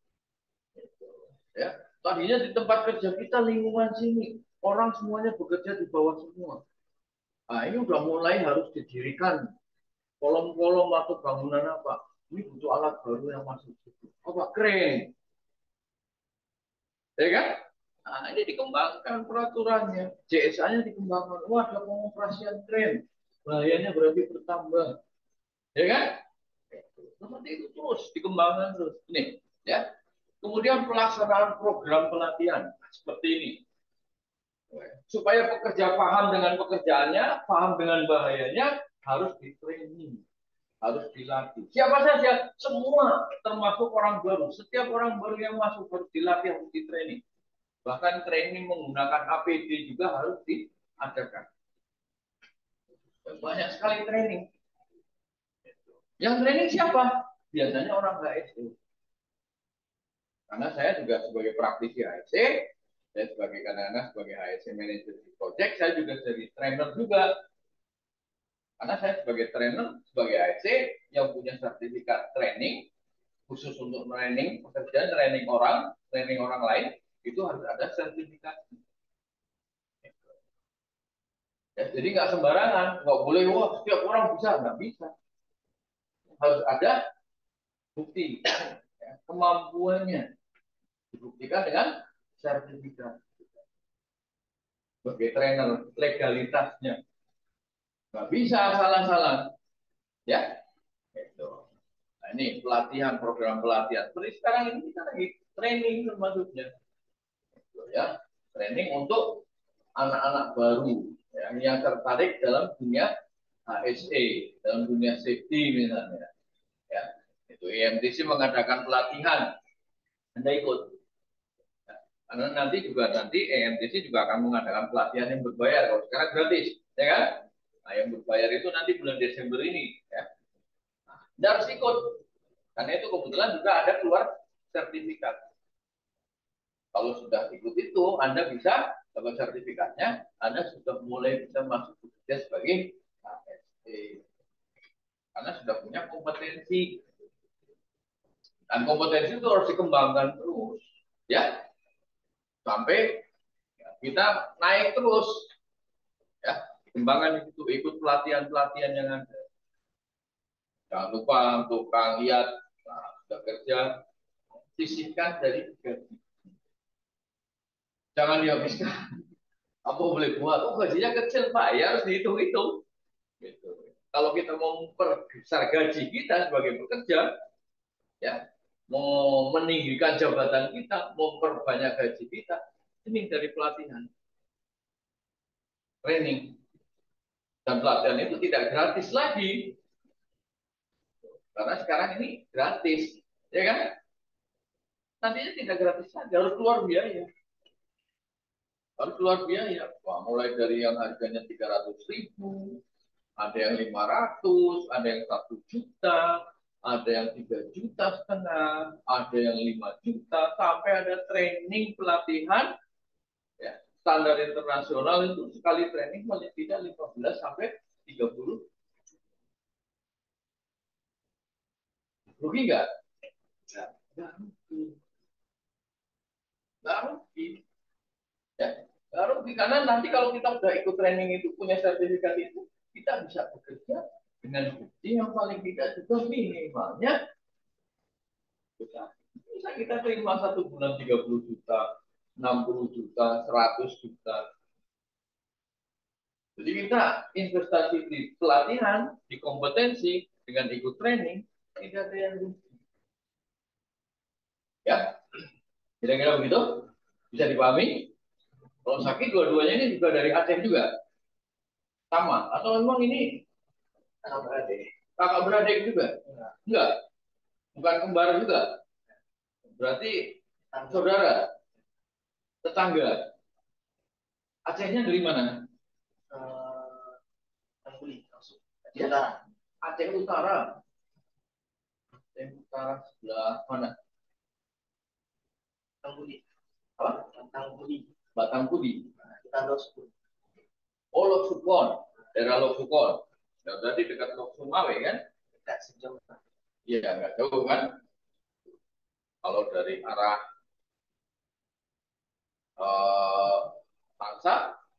Ya, tadinya di tempat kerja kita lingkungan sini orang semuanya bekerja di bawah semua. Nah, ini udah mulai harus didirikan kolom-kolom atau bangunan apa. Ini butuh alat baru yang masuk situ. Apa? Kren. Ya kan? Nah, ini dikembangkan peraturannya. JSA-nya dikembangkan. Wah, ada pengoperasian kren. Bahayanya berarti bertambah. Ya kan? Seperti itu terus dikembangkan terus. Ini, ya. Kemudian pelaksanaan program pelatihan seperti ini. Supaya pekerja paham dengan pekerjaannya, paham dengan bahayanya, harus di training, harus dilatih. Siapa saja, semua, termasuk orang baru. Setiap orang baru yang masuk harus dilatih, harus di training. Bahkan training menggunakan APD juga harus diadakan. Banyak sekali training. Yang training siapa? Biasanya orang HSE. Karena saya juga sebagai praktisi HSE, saya sebagai kadang-kadang sebagai HSE manager di project, saya juga jadi trainer juga. Karena saya sebagai trainer, sebagai HSE yang punya sertifikat training, khusus untuk training pekerjaan, training orang lain, itu harus ada sertifikasi. Ya, jadi nggak sembarangan, nggak boleh, wah setiap orang bisa, nggak bisa. Harus ada bukti, ya, kemampuannya dibuktikan dengan sertifikat sebagai trainer, legalitasnya. Nggak bisa salah-salah, ya. Gitu. Nah, ini pelatihan, program pelatihan. Seperti sekarang ini kita lagi training termasuknya, gitu, ya. Training untuk anak-anak baru yang tertarik dalam dunia HSE, dalam dunia safety misalnya. Ya, itu EMTC mengadakan pelatihan, Anda ikut. Ya, karena nanti EMTC juga akan mengadakan pelatihan yang berbayar. Kalau sekarang gratis, ya kan? Nah, yang berbayar itu nanti bulan Desember ini, ya. Nah, Anda harus ikut. Karena itu kebetulan juga ada keluar sertifikat. Kalau sudah ikut itu, Anda bisa dapat sertifikatnya, Anda sudah mulai bisa masuk bekerja sebagai HSE. Karena sudah punya kompetensi. Dan kompetensi itu harus dikembangkan terus, ya, sampai kita naik terus, ya, dikembangkan itu, ikut pelatihan-pelatihan yang ada. Jangan lupa untuk Kang Iyat, nah, sudah kerja, sisihkan dari gaji. Jangan dihabiskan. Apa boleh buat? Oh, gajinya kecil, Pak. Ya harus dihitung-hitung. Gitu. Kalau kita mau memperbesar gaji kita sebagai pekerja, ya, mau meninggikan jabatan kita, mau memperbanyak gaji kita, ini dari pelatihan, training. Dan pelatihan itu tidak gratis lagi. Karena sekarang ini gratis, ya kan? Nantinya tidak gratis lagi, harus keluar biaya. Harus keluar biaya. Wah, mulai dari yang harganya 300.000, ada yang 500, ada yang 1 juta, ada yang 3,5 juta, ada yang 5 juta, sampai ada training pelatihan, ya, standar internasional itu sekali training paling tidak 15 sampai 30. Rugi nggak? Nggak rugi. Nggak rugi. Ya, nggak rugi. Karena nanti kalau kita udah ikut training itu, punya sertifikat itu, kita bisa bekerja dengan gaji yang paling tidak juga minimalnya bisa kita terima 1 bulan 30 juta, 60 juta, 100 juta. Jadi kita investasi di pelatihan, di kompetensi, dengan ikut training, tidak ada yang rugi. Ya, kira-kira begitu? Bisa dipahami? Kalau sakit dua-duanya ini juga dari Aceh juga? Sama? Atau memang ini kakak beradik? Kakak beradik juga? Enggak? Bukan kembar juga? Berarti saudara? Tetangga? Acehnya dari mana? Ya, Aceh Utara. Aceh Utara sebelah mana? Apa? Batang Budi. Oh, Lok Sukon. Daerah Lok Sukon. Ya, berarti dekat Lok Sumawe kan? Dekat sejauh. Iya, nggak jauh kan? Kalau dari arah Tangsa,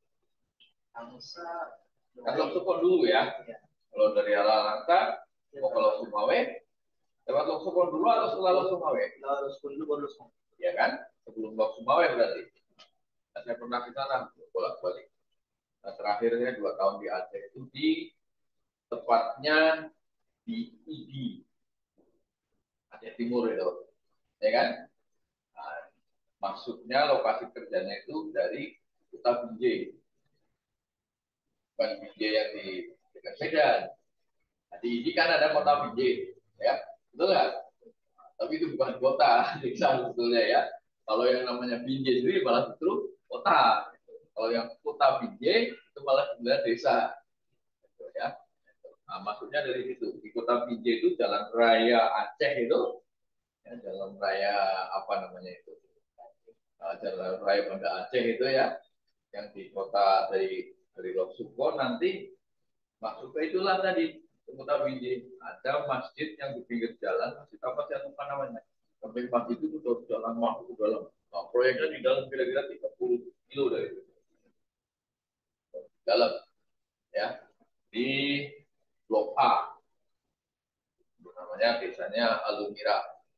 kan Lok Sukon dulu ya. Kalau dari arah Langsa, mau ke Lok Sumawe, lewat Lok Sukon dulu atau setelah Lok Sumawe? Iya kan? Sebelum Lok Sumawe berarti. Nah, saya pernah ke sana, bolak-balik. Nah, terakhirnya 2 tahun di Aceh itu di tepatnya di ID, Aceh Timur itu, ya kan? Nah, maksudnya lokasi kerjanya itu dari Kota Binjai, bukan Binjai yang di dekat Medan. Nah, di ID kan ada Kota Binjai, ya, betul nggak? Tapi itu bukan kota, desa sebetulnya ya. Kalau yang namanya Binjai sendiri malah justru kota. Kalau yang Kota Binjai itu malah sebenarnya desa, gitu, ya. Nah, maksudnya dari situ di Kota Binjai itu jalan raya Aceh itu, ya, jalan raya apa namanya itu, jalan raya Banda Aceh itu ya, yang di kota dari Lok Sukon nanti masuk ke itulah tadi Kota Binjai, ada masjid yang di pinggir jalan, masjid apa saya lupa namanya, sampai masjid itu udah jalan masuk ke dalam. Nah, proyeknya di dalam kira-kira 30 kilo dari itu. Dalam, ya, di Blok A, namanya desanya Alumira.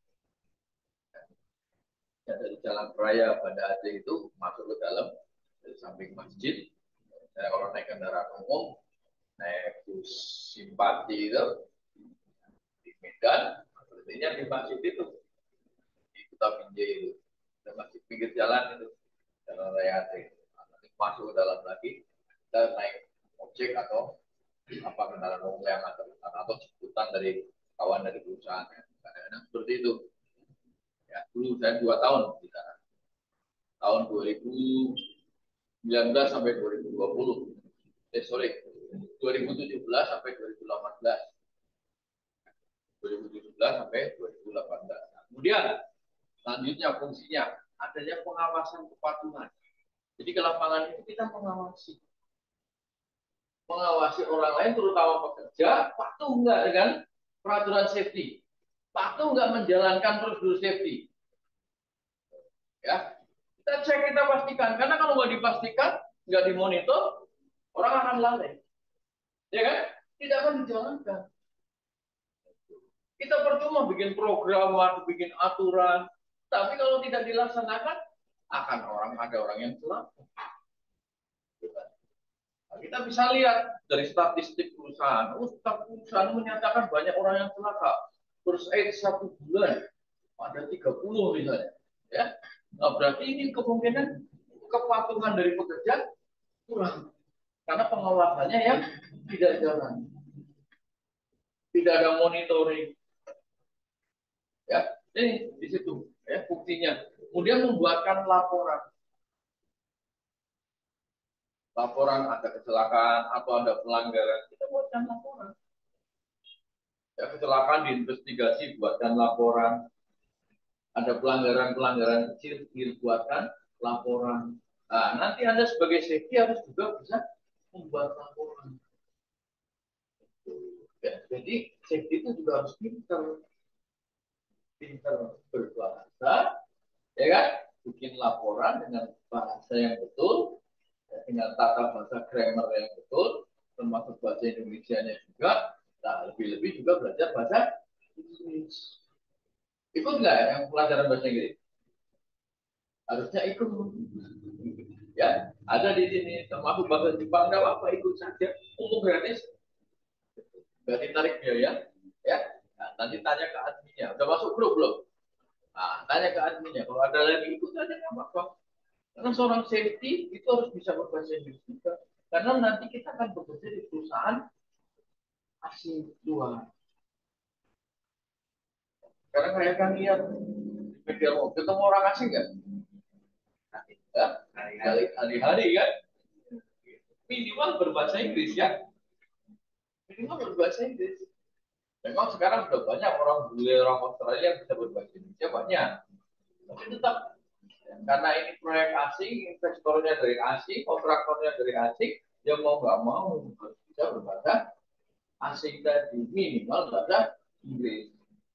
Ya, dari jalan raya Banda Aceh itu masuk ke dalam dari samping masjid. Saya kalau naik kendaraan umum Nexus simpati itu di Medan, sepertinya di masjid itu, di Kota Binjai itu, ada masjid pinggir jalan itu, jalan raya Aceh. Nanti masuk ke dalam lagi, kita naik ojek atau apa kendaraan umum yang ada atau jemputan dari kawan dari perusahaan. Kadang-kadang seperti itu. Ya, dulu saya 2 tahun di sana. Tahun 2019 sampai 2020. Sorry, 2017 sampai 2018. 2017 sampai 2018. Kemudian selanjutnya fungsinya adanya pengawasan kepatuhan. Jadi ke lapangan itu kita mengawasi orang lain, terutama pekerja, patuh enggak dengan peraturan safety, patuh enggak menjalankan prosedur safety. Ya, kita cek, kita pastikan. Karena kalau nggak dipastikan, nggak dimonitor, orang akan lalai. Ya kan? Tidak akan dijalankan. Kita percuma bikin program, bikin aturan, tapi kalau tidak dilaksanakan, ada orang yang celaka. Nah, kita bisa lihat dari statistik perusahaan. Perusahaan menyatakan banyak orang yang celaka. First aid 1 bulan ada 30 misalnya. Ya, nah, berarti ini kemungkinan kepatuhan dari pekerja kurang karena pengawasannya yang tidak jalan, tidak ada monitoring. Ya, ini di situ ya buktinya. Kemudian membuatkan laporan ada kecelakaan atau ada pelanggaran, kita buatkan laporan. Ya, kecelakaan diinvestigasi, buatkan laporan. Ada pelanggaran-pelanggaran kecil, dibuatkan laporan. Nah, nanti Anda sebagai safety harus juga bisa membuat laporan. Ya, jadi safety itu juga harus pintar berbahasa, ya kan? Bikin laporan dengan bahasa yang betul, dengan tata bahasa grammar yang betul, termasuk bahasa Indonesianya juga. Nah, lebih-lebih juga belajar bahasa Inggris. Ikut nggak yang pelajaran bahasa Inggris? Harusnya ikut. Ya, ada di sini termasuk bahasa Jepang, nggak apa-apa, ikut saja, untuk gratis, nggak ditarik biaya, ya. Nah, nanti tanya ke adminnya, udah masuk grup belum? Nah, tanya ke adminnya, kalau ada lagi ikut saja nggak apa-apa. Karena seorang safety itu harus bisa berbahasa Inggris juga, karena nanti kita akan bekerja di perusahaan asing luar. Karena kayak kan lihat di media ketemu orang asing nggak? Hari-hari kan? Minimal berbahasa Inggris ya. Minimal berbahasa Inggris. Memang sekarang sudah banyak orang bule, orang Australia yang bisa berbahasa Indonesia banyak. Tapi tetap karena ini proyek asing, investornya dari asing, kontraktornya dari asing, dia mau nggak mau harus bisa berbahasa asing tadi, minimal bahasa Inggris.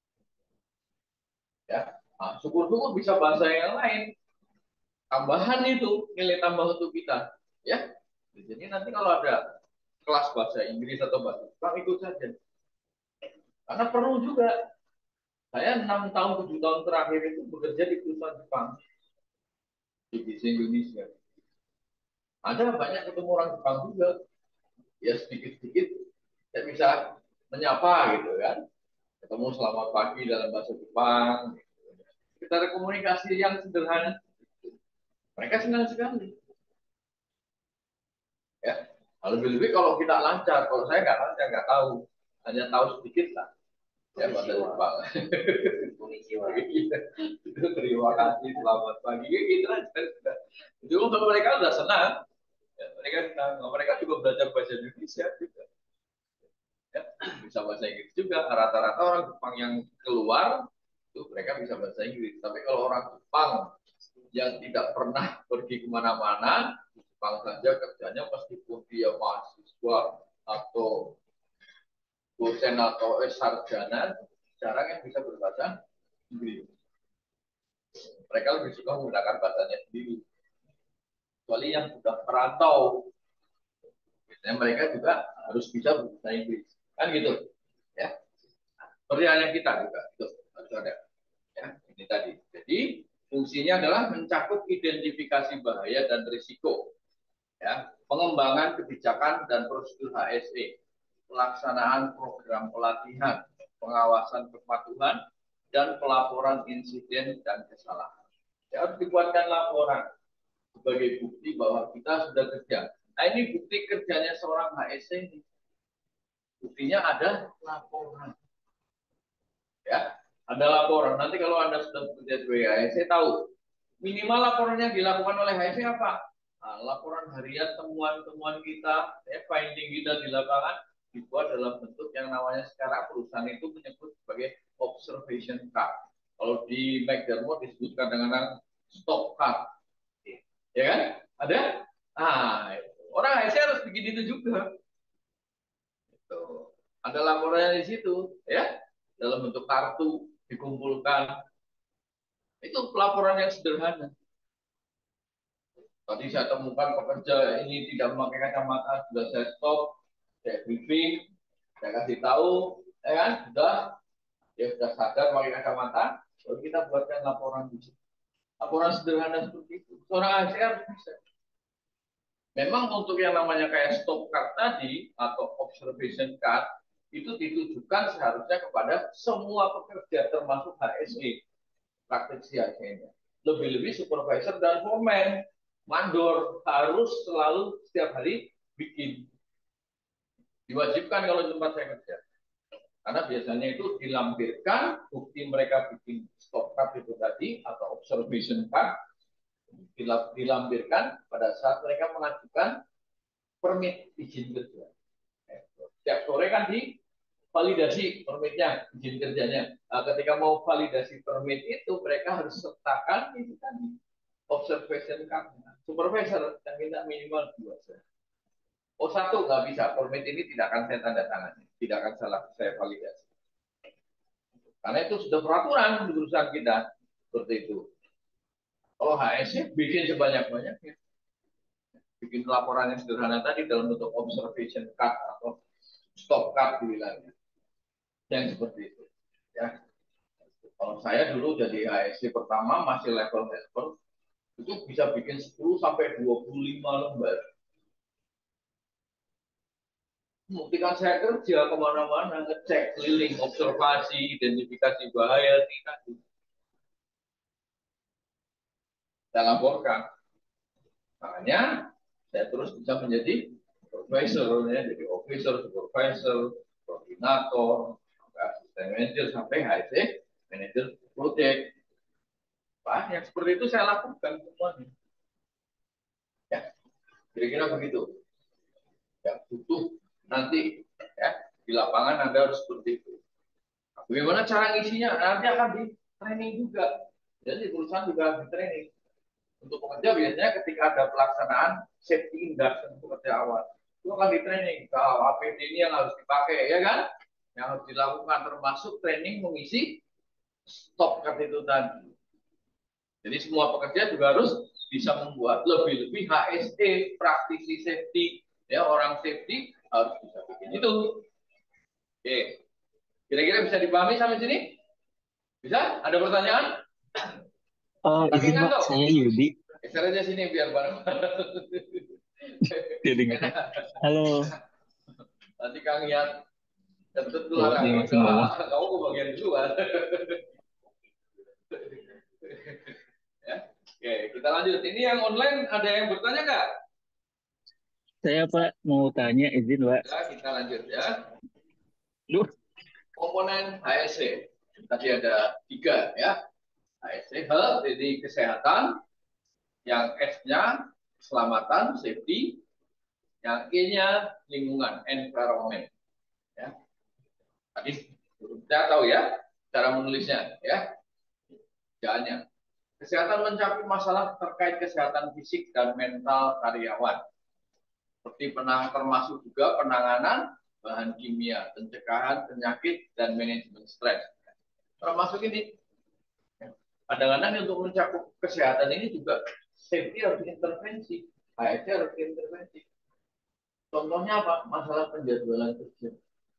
Ya, nah, syukur-syukur bisa bahasa yang lain. Tambahan itu nilai tambah untuk kita, ya. Jadi nanti kalau ada kelas bahasa Inggris atau bahasa Jepang ikut saja. Karena perlu juga. Saya 6 tahun, 7 tahun terakhir itu bekerja di perusahaan Jepang. Di Indonesia. Ada banyak ketemu orang Jepang juga. Ya sedikit-sedikit saya bisa menyapa gitu kan. Ketemu selamat pagi dalam bahasa Jepang. Kita ada komunikasi yang sederhana. Mereka senang sekali. Ya. Lebih-lebih kalau kita lancar. Kalau saya nggak lancar, nggak tahu. Hanya tahu sedikit lah. Ya, bahasa Jepang. Itu terima kasih, selamat pagi. Gitu aja. Itu untuk mereka sudah senang. Ya, mereka senang. Mereka juga belajar bahasa Indonesia juga. Ya, bisa bahasa Inggris juga. Rata-rata orang Jepang yang keluar itu mereka bisa bahasa Inggris. Tapi kalau orang Jepang yang tidak pernah pergi kemana-mana, Jepang saja kerjanya meskipun dia mahasiswa atau dosen atau sarjana, jarang yang bisa berbahasa Inggris. Mereka lebih suka menggunakan bahasanya sendiri. Kecuali yang sudah merantau, biasanya mereka juga harus bisa berbahasa Inggris. Kan gitu, ya. Pertanyaan kita juga itu harus ada. Ya, ini tadi. Jadi fungsinya adalah mencakup identifikasi bahaya dan risiko. Ya, pengembangan kebijakan dan prosedur HSE, pelaksanaan program pelatihan, pengawasan kepatuhan, dan pelaporan insiden dan kesalahan. Ya, harus dibuatkan laporan sebagai bukti bahwa kita sudah kerja. Nah, ini bukti kerjanya seorang HSE. Buktinya ada laporan. Ya, ada laporan. Nanti kalau Anda sudah bekerja sebagai HSE, tahu minimal laporannya dilakukan oleh HSE apa? Nah, laporan harian temuan-temuan kita, ya, finding kita di lapangan dibuat dalam bentuk yang namanya sekarang perusahaan itu menyebut sebagai observation card. Kalau di McDermott disebut kadang-kadang stop card, ya kan? Ada? Nah, orang HSE harus bikin itu juga. Ada laporannya di situ, ya, dalam bentuk kartu dikumpulkan. Itu pelaporan yang sederhana. Tadi saya temukan pekerja ini tidak memakai kacamata, sudah saya stop, saya briefing, saya kasih tahu, ya kan, dia sudah sadar pakai kacamata, lalu kita buatkan laporan di situ. Laporan sederhana seperti itu. Seorang ASR harus bisa. Memang untuk yang namanya kayak stop card tadi atau observation card itu ditujukan seharusnya kepada semua pekerja termasuk HSE, praktisi HSE-nya. Lebih-lebih supervisor dan foreman, mandor harus selalu setiap hari bikin. Diwajibkan kalau di tempat saya kerja. Karena biasanya itu dilampirkan bukti mereka bikin stop card itu tadi atau observation card dilampirkan pada saat mereka mengajukan permit izin kerja. Setiap sore kan divalidasi permitnya, izin kerjanya. Nah, ketika mau validasi permit itu mereka harus sertakan itu tadi observation card. Supervisor yang minta minimal 2. Oh, 1 nggak bisa, permit ini tidak akan saya tanda tangani, tidak akan saya validasi. Karena itu sudah peraturan di perusahaan kita seperti itu. Kalau HSE bikin sebanyak-banyaknya, bikin laporan yang sederhana tadi dalam bentuk observation card atau stop card bilangnya, yang seperti itu. Ya, kalau saya dulu jadi HSE pertama masih level helper, itu bisa bikin 10 sampai 25 lembar. Buktikan saya kerja kemana-mana, ngecek keliling, observasi, identifikasi bahaya, tidak. Saya laporkan. Makanya saya terus bisa menjadi supervisor, ya, jadi officer, supervisor, koordinator, asisten manajer sampai HSE, manajer project. Yang seperti itu saya lakukan semuanya. Ya, kira-kira begitu. Ya, butuh nanti, ya, di lapangan Anda harus seperti itu. Nah, bagaimana cara ngisinya? Nanti akan di training juga. Jadi perusahaan juga di training. Untuk pekerja biasanya ketika ada pelaksanaan safety induction pekerja awal, itu akan di training. Kalau APD ini yang harus dipakai, ya kan? Yang harus dilakukan termasuk training mengisi stop card itu tadi. Jadi semua pekerja juga harus bisa membuat lebih-lebih HSE, praktisi safety, ya, orang safety harus bisa bikin itu. Oke, kira-kira bisa dipahami sampai sini? Bisa? Ada pertanyaan? Oh, izin Pak, saya Yudi. Geser aja sini biar bareng-bareng. Jadi nggak. Halo. Nanti Kang Ian kentut tuh Buat dia Kang. langsung ngomong. Kamu ke bagian duluan. Ya. Oke, kita lanjut. Ini yang online ada yang bertanya nggak? Saya Pak mau tanya izin Pak. Ya, kita lanjut ya. Duh. Komponen HSE. Tadi ada 3 ya. HSE health, jadi kesehatan. Yang S-nya keselamatan, safety. Yang E-nya lingkungan, environment. Ya. Tadi kita tahu ya cara menulisnya ya. Jalannya. Kesehatan mencakup masalah terkait kesehatan fisik dan mental karyawan. Seperti termasuk juga penanganan bahan kimia, pencegahan penyakit dan manajemen stres. Termasuk ini. Kadang-kadang untuk mencakup kesehatan ini juga safety harus intervensi, HSE harus intervensi. Contohnya apa? Masalah penjadwalan kerja.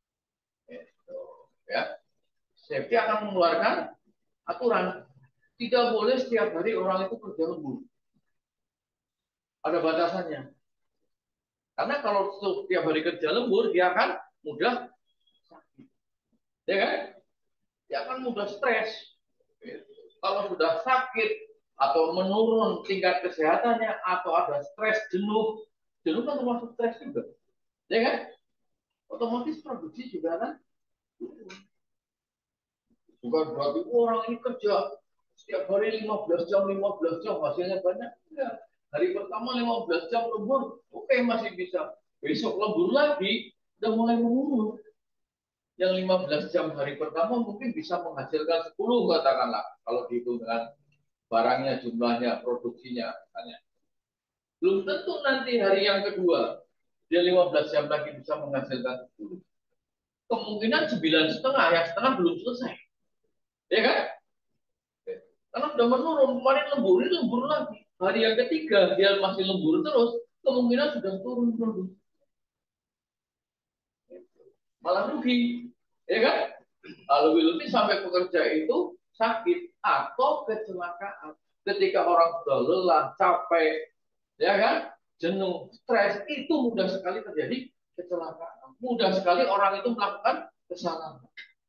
Ya. Safety akan mengeluarkan aturan. Tidak boleh setiap hari orang itu kerja lembur. Ada batasannya. Karena kalau setiap hari kerja lembur, dia akan mudah sakit. Ya kan? Dia akan mudah stres. Kalau sudah sakit atau menurun tingkat kesehatannya atau ada stres, jenuh kan termasuk stres juga. Ya kan? Otomatis produksi juga kan. Bukan berarti orang ini kerja setiap hari 15 jam, hasilnya banyak. Ya. Hari pertama 15 jam lembur, oke masih bisa. Besok lembur lagi, udah mulai menurun. Yang 15 jam hari pertama mungkin bisa menghasilkan 10 katakanlah. Kalau dihitung dengan barangnya, jumlahnya, produksinya. Misalnya. Belum tentu nanti hari yang kedua, dia 15 jam lagi bisa menghasilkan 10. Kemungkinan 9,5, yang setengah belum selesai. Ya kan? Karena sudah menurun, kemarin lembur, ini lembur lagi. Hari yang ketiga, dia masih lembur terus, kemungkinan sudah turun terus. Malah rugi. Ya kan? Lebih-lebih sampai pekerja itu sakit atau kecelakaan. Ketika orang sudah lelah, capek, ya kan? Jenuh, stres, itu mudah sekali terjadi kecelakaan. Mudah sekali orang itu melakukan kesalahan.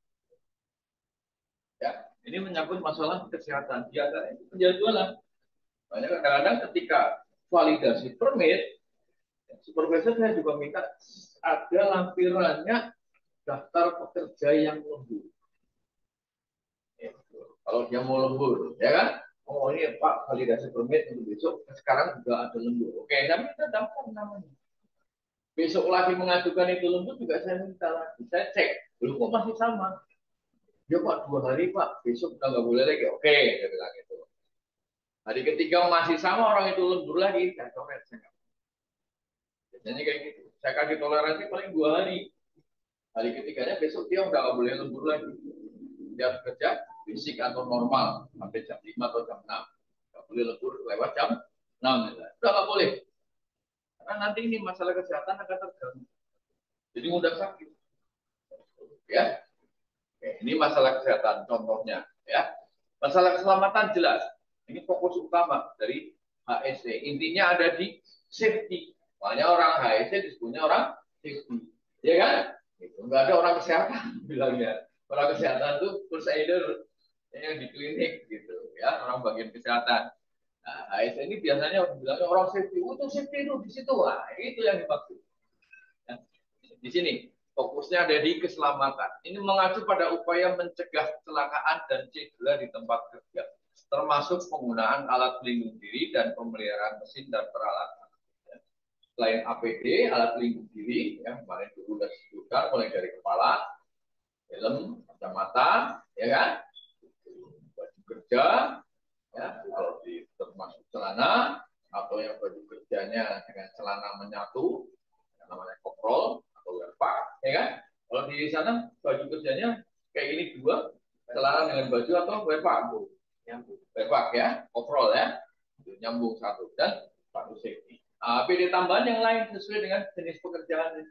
Ya, ini menyangkut masalah kesehatan. Dia penjadwalan. Makanya kadang-kadang ketika validasi permit, supervisor saya juga minta ada lampirannya daftar pekerja yang lembur. Kalau dia mau lembur, ya kan? Oh ini Pak validasi permit untuk besok. Sekarang juga ada lembur. Oke, tapi kita daftar namanya. Besok lagi mengajukan itu lembur juga saya minta lagi. Saya cek, belum kok masih sama. Ya Pak 2 hari Pak, besok udah nggak boleh lagi. Oke, saya bilang gitu. Hari ketiga masih sama orang itu lembur lagi, saya coret. Biasanya kayak gitu. Saya kasih toleransi paling 2 hari. Hari ketiganya besok dia udah nggak boleh lembur lagi. Dia kerja fisik atau normal sampai jam 5 atau jam 6. Nggak boleh lembur lewat jam 6. Udah nggak boleh. Karena nanti ini masalah kesehatan akan terganggu. Jadi mudah sakit. Ya. Oke, ini masalah kesehatan contohnya. Ya. Masalah keselamatan jelas. Ini fokus utama dari HSE. Intinya ada di safety. Makanya orang HSE disebutnya orang safety. Ya kan? Itu enggak ada orang kesehatan bilangnya. Orang kesehatan itu first aider yang di klinik gitu ya, orang bagian kesehatan. Nah, HSE ini biasanya bilangnya orang safety. Untuk safety itu di situ. Nah, itu yang dimaksud. Ya. Di sini fokusnya ada di keselamatan. Ini mengacu pada upaya mencegah kecelakaan dan cedera di tempat kerja, termasuk penggunaan alat pelindung diri dan pemeliharaan mesin dan peralatan. Selain APD, alat pelindung diri, yang kemarin dulu sudah disebutkan, mulai dari kepala, helm, kacamata, ya kan, baju kerja, ya, kalau di termasuk celana, atau yang baju kerjanya dengan celana menyatu, yang namanya koprol atau werpak, ya kan. Kalau di sana baju kerjanya kayak ini dua, celana dengan baju atau werpak, werpak ya, koprol ya, nyambung satu dan satu safety. APD tambahan yang lain sesuai dengan jenis pekerjaan.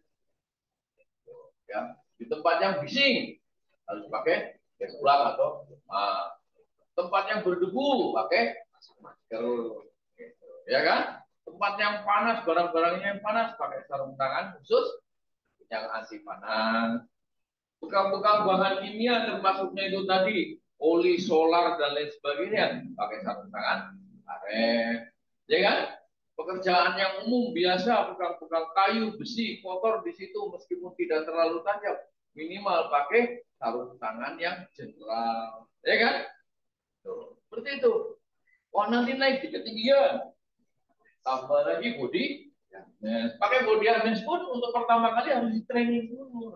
Ya, di tempat yang bising harus pakai gas ulang atau tempat yang berdebu pakai masker, gitu. Ya kan? Tempat yang panas, barang-barangnya yang panas pakai sarung tangan khusus yang anti panas. Bekal-bekal bahan kimia termasuknya itu tadi oli, solar dan lain sebagainya pakai sarung tangan karet, ya kan? Pekerjaan yang umum biasa, pegang-pegang kayu, besi, kotor di situ meskipun tidak terlalu tajam, minimal pakai sarung tangan yang general, ya kan? Tuh, seperti itu. Wah nanti naik di ketinggian, tambah lagi body harness. Pakai body harness pun untuk pertama kali harus di training dulu.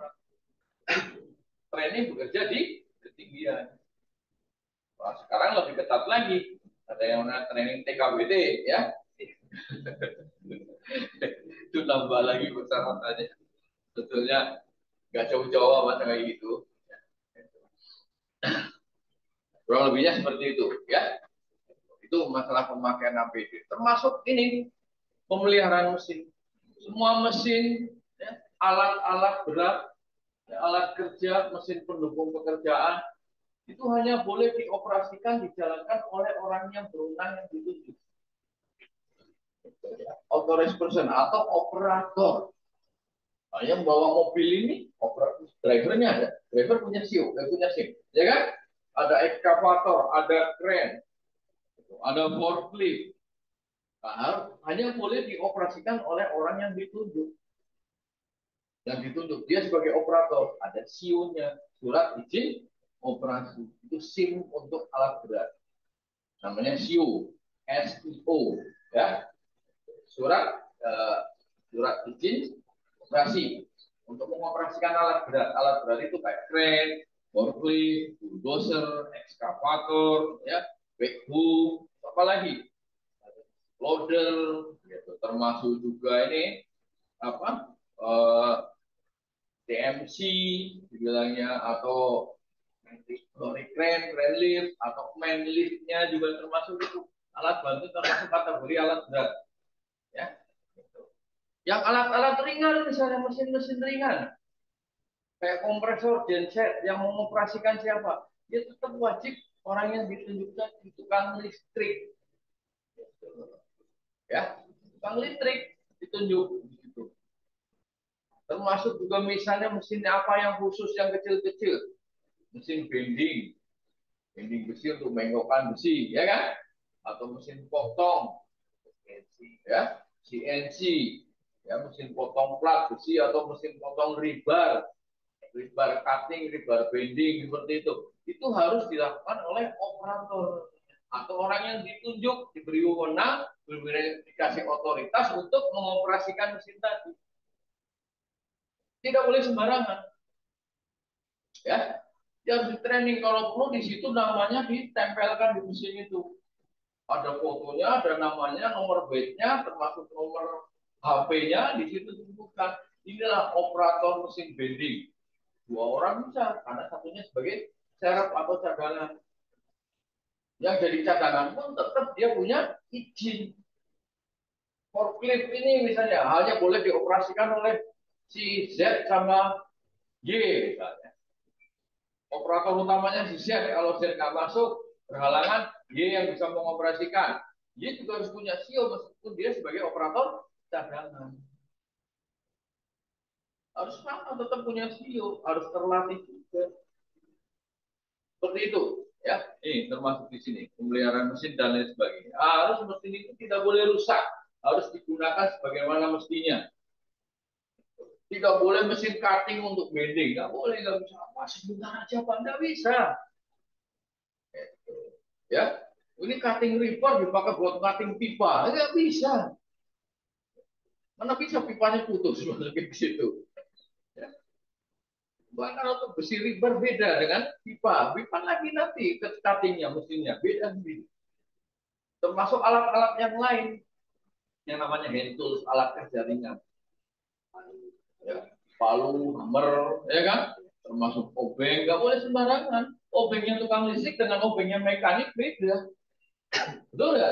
Training bekerja di ketinggian. Wah, sekarang lebih ketat lagi. Ada yang training TKBT, ya. Itu nambah lagi persyaratannya. Sebetulnya nggak jauh-jauh sama kayak gitu. Kurang lebihnya seperti itu, ya. Itu masalah pemakaian APD. Termasuk ini pemeliharaan mesin. Semua mesin, ya, alat-alat berat, ya, alat kerja, mesin pendukung pekerjaan itu hanya boleh dioperasikan, dijalankan oleh orang yang berwenang yang ditunjuk. authorized person atau operator. Nah, yang bawa mobil ini, drivernya ada. Driver punya SIO, punya SIM. Ya kan? Ada ekskavator, ada kren, ada forklift. Nah, hanya boleh dioperasikan oleh orang yang ditunjuk. Yang ditunjuk, dia sebagai operator. Ada SIO-nya, surat izin operasi. Itu SIM untuk alat berat. Namanya SIO, SIO. Ya. Surat izin operasi untuk mengoperasikan alat berat. Alat berat itu kayak kren, forklift, bulldozer, ekskavator, ya, backhoe, apa lagi, loader, gitu. Termasuk juga ini apa, TMC, dibilangnya, atau kren lift, atau main liftnya juga termasuk itu. Alat bantu termasuk kategori alat berat. Ya. Yang alat-alat ringan, misalnya mesin-mesin ringan, kayak kompresor genset yang mengoperasikan siapa? Dia tetap wajib orang yang ditunjukkan di tukang listrik. Ya, tukang listrik ditunjuk. Gitu. Termasuk juga misalnya mesin apa yang khusus yang kecil-kecil. Mesin bending besi untuk menggokkan besi, ya kan? Atau mesin potong, ya, CNC, ya, mesin potong plat besi atau mesin potong rebar cutting, rebar bending, seperti itu harus dilakukan oleh operator atau orang yang ditunjuk, diberi wewenang, dikasih otoritas untuk mengoperasikan mesin tadi. Tidak boleh sembarangan. Ya, dia harus di training. Kalau perlu di situ namanya ditempelkan di mesin itu. Ada fotonya, ada namanya, nomor bednya, termasuk nomor HP-nya, di situ disebutkan. Inilah operator mesin bending. 2 orang bisa, karena satunya sebagai serep atau cadangan. Yang jadi cadangan pun tetap dia punya izin. Forklift ini misalnya hanya boleh dioperasikan oleh si Z sama Y misalnya. Operator utamanya si Z, kalau Z nggak masuk, berhalangan, Y yang bisa mengoperasikan. Y juga harus punya SIO meskipun dia sebagai operator cadangan. Harus sama, tetap punya SIO, harus terlatih juga. Seperti itu, ya. Ini termasuk di sini pemeliharaan mesin dan lain sebagainya. Harus mesin itu tidak boleh rusak, harus digunakan sebagaimana mestinya. Tidak boleh mesin cutting untuk bending, nggak boleh, nggak bisa. Apa sebentar aja, Pak, nggak bisa. Ya, ini cutting rebar dipakai buat cutting pipa, nggak bisa. Mana bisa pipanya putus di situ. Ya. Bahkan untuk besi rebar beda dengan pipa. Pipa lagi nanti ke cuttingnya mesinnya beda sendiri. Termasuk alat-alat yang lain yang namanya hand tools, alat kerja ringan. Ya, palu, hammer, ya kan? Termasuk obeng, nggak boleh sembarangan. Obengnya tukang listrik dengan obengnya mekanik beda. Betul nggak?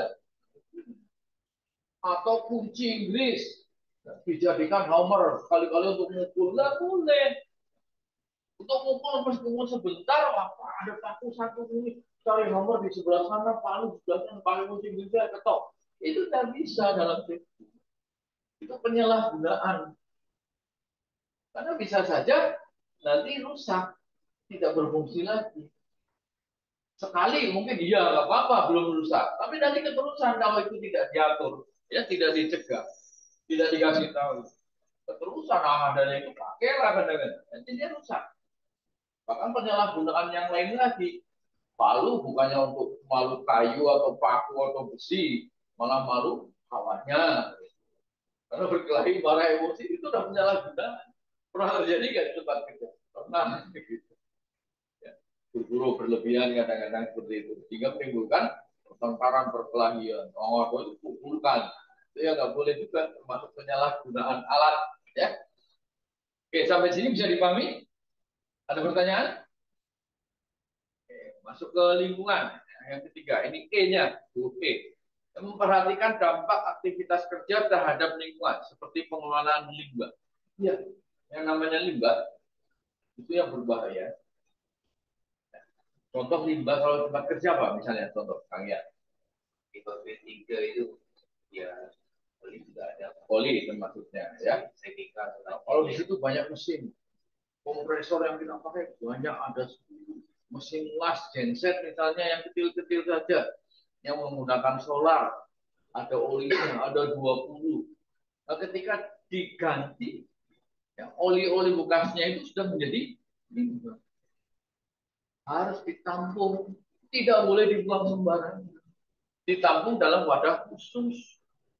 Atau kunci Inggris dijadikan hammer kali-kali untuk mukul, nggak boleh. Untuk mukul sebentar, apa ada paku satu ini, cari hammer di sebelah sana, palu di sebelah sana, pakai kunci Inggris ketok. Itu nggak bisa dalam safety. Itu penyalahgunaan. Karena bisa saja nanti rusak, tidak berfungsi lagi. Sekali mungkin iya nggak apa-apa belum rusak, tapi nanti keterusan kalau itu tidak diatur, ya tidak dicegah, tidak dikasih tahu, keterusan adanya itu pakailah kadang-kadang, nanti dia rusak. Bahkan penyalahgunaan yang lain lagi, palu bukannya untuk malu kayu atau paku atau besi, malah malu kawannya. Karena berkelahi marah emosi itu udah penyalahgunaan. Pernah terjadi nggak di tempat kerja? Pernah. Gitu. Ya. Guru berlebihan kadang-kadang seperti itu. Sehingga menimbulkan pertengkaran, perkelahian. Oh, itu pukulkan. Itu ya nggak boleh juga, termasuk penyalahgunaan alat. Ya. Oke, sampai sini bisa dipahami? Ada pertanyaan? Oke, masuk ke lingkungan. Yang ketiga, ini E-nya. E. Memperhatikan dampak aktivitas kerja terhadap lingkungan, seperti pengelolaan limbah. Ya, yang namanya limbah itu yang berbahaya. Contoh limbah kalau tempat kerja apa misalnya contoh Kang ya? Di B3 itu ya Poli juga ada. Poli termasuknya ya. Nah, kalau di situ banyak mesin, kompresor yang kita pakai banyak, ada mesin las genset misalnya yang kecil-kecil saja yang menggunakan solar, ada olinya, ada 20. Nah, ketika diganti, ya, oli-oli bekasnya itu sudah menjadi limbah. Harus ditampung, tidak boleh dibuang sembarangan. Ditampung dalam wadah khusus.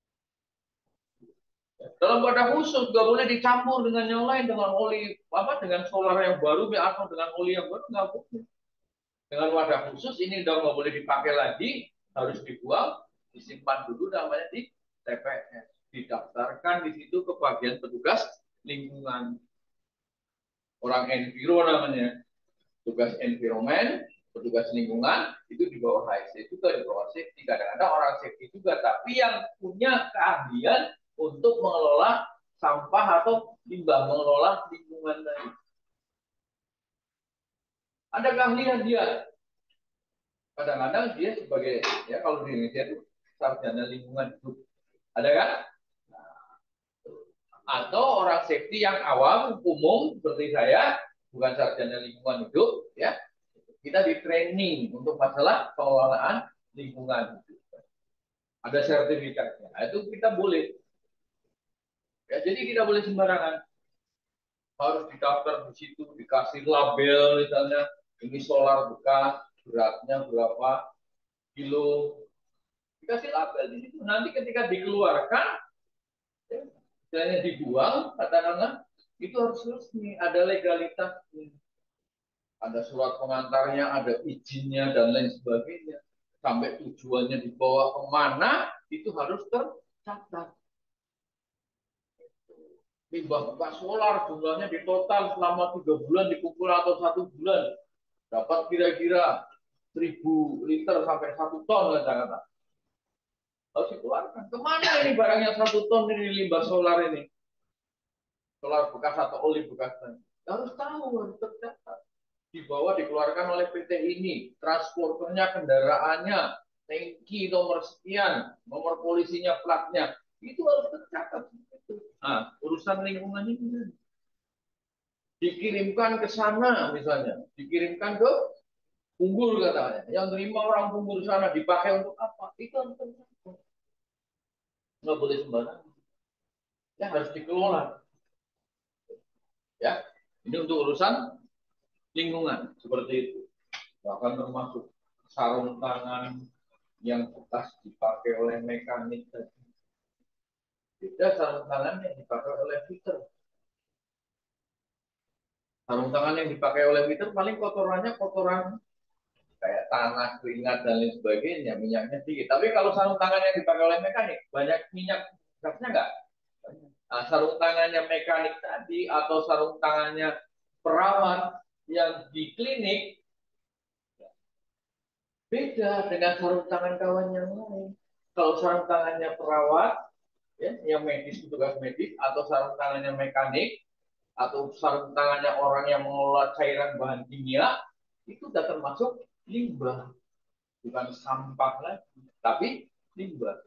Dalam wadah khusus nggak boleh dicampur dengan yang lain, dengan oli apa, dengan solar yang baru atau dengan oli yang baru, nggak boleh. Dengan wadah khusus ini udah nggak boleh dipakai lagi, harus dibuang, disimpan dulu namanya di TPS, didaftarkan di situ ke bagian petugas lingkungan, orang enviro namanya, tugas environment, petugas lingkungan itu di bawah HSE juga, di bawah safety. Kadang-kadang orang safety juga, tapi yang punya keahlian untuk mengelola sampah atau limbah, mengelola lingkungan tadi. Ada keahlian dia. Kadang-kadang dia sebagai, ya kalau di Indonesia itu sarjana lingkungan hidup. Ada kan? Atau orang safety yang awam, umum seperti saya, bukan sarjana lingkungan hidup, ya. Kita di training untuk masalah pengelolaan lingkungan. Ada sertifikatnya. Nah, itu kita boleh. Ya, jadi tidak boleh sembarangan. Harus didaftar di situ, dikasih label misalnya, ini solar bekas, beratnya berapa kilo. Dikasih label di situ. Nanti ketika dikeluarkan, misalnya dibuang, katakanlah, itu harus resmi, ada legalitasnya. Ada surat pengantarnya, ada izinnya, dan lain sebagainya. Sampai tujuannya dibawa kemana, itu harus tercatat. Limbah bekas solar jumlahnya di total selama 3 bulan dikumpul atau 1 bulan. Dapat kira-kira 1.000 liter sampai 1 ton, kata-kata. Harus dikeluarkan. Kemana ini barangnya 1 ton ini limbah solar ini? Solar bekas atau oli bekas. Harus tahu, harus tercatat. Dibawa, dikeluarkan oleh PT ini, transporternya, kendaraannya, tangki nomor sekian, nomor polisinya, platnya, itu harus tercatat. Nah, urusan lingkungan ini dikirimkan ke sana, misalnya, dikirimkan ke Punggul katanya, yang terima orang Punggul sana dipakai untuk apa? Itu harus tercatat. Nggak boleh sembarangan. Ya harus dikelola. Ya, ini untuk urusan lingkungan seperti itu. Bahkan termasuk sarung tangan yang bekas dipakai oleh mekanik tadi. Beda sarung tangan yang dipakai oleh fitter. Sarung tangan yang dipakai oleh fitter paling kotorannya kotoran kayak tanah, keringat, dan lain sebagainya, minyaknya sedikit. Tapi kalau sarung tangan yang dipakai oleh mekanik, banyak minyak gasnya nggak? Nah, sarung tangannya mekanik tadi atau sarung tangannya perawat yang di klinik, beda dengan sarung tangan kawan yang lain. Kalau sarung tangannya perawat, ya, yang medis, petugas medis, atau sarung tangannya mekanik, atau sarung tangannya orang yang mengelola cairan bahan kimia, itu sudah termasuk limbah. Bukan sampah lagi, tapi limbah.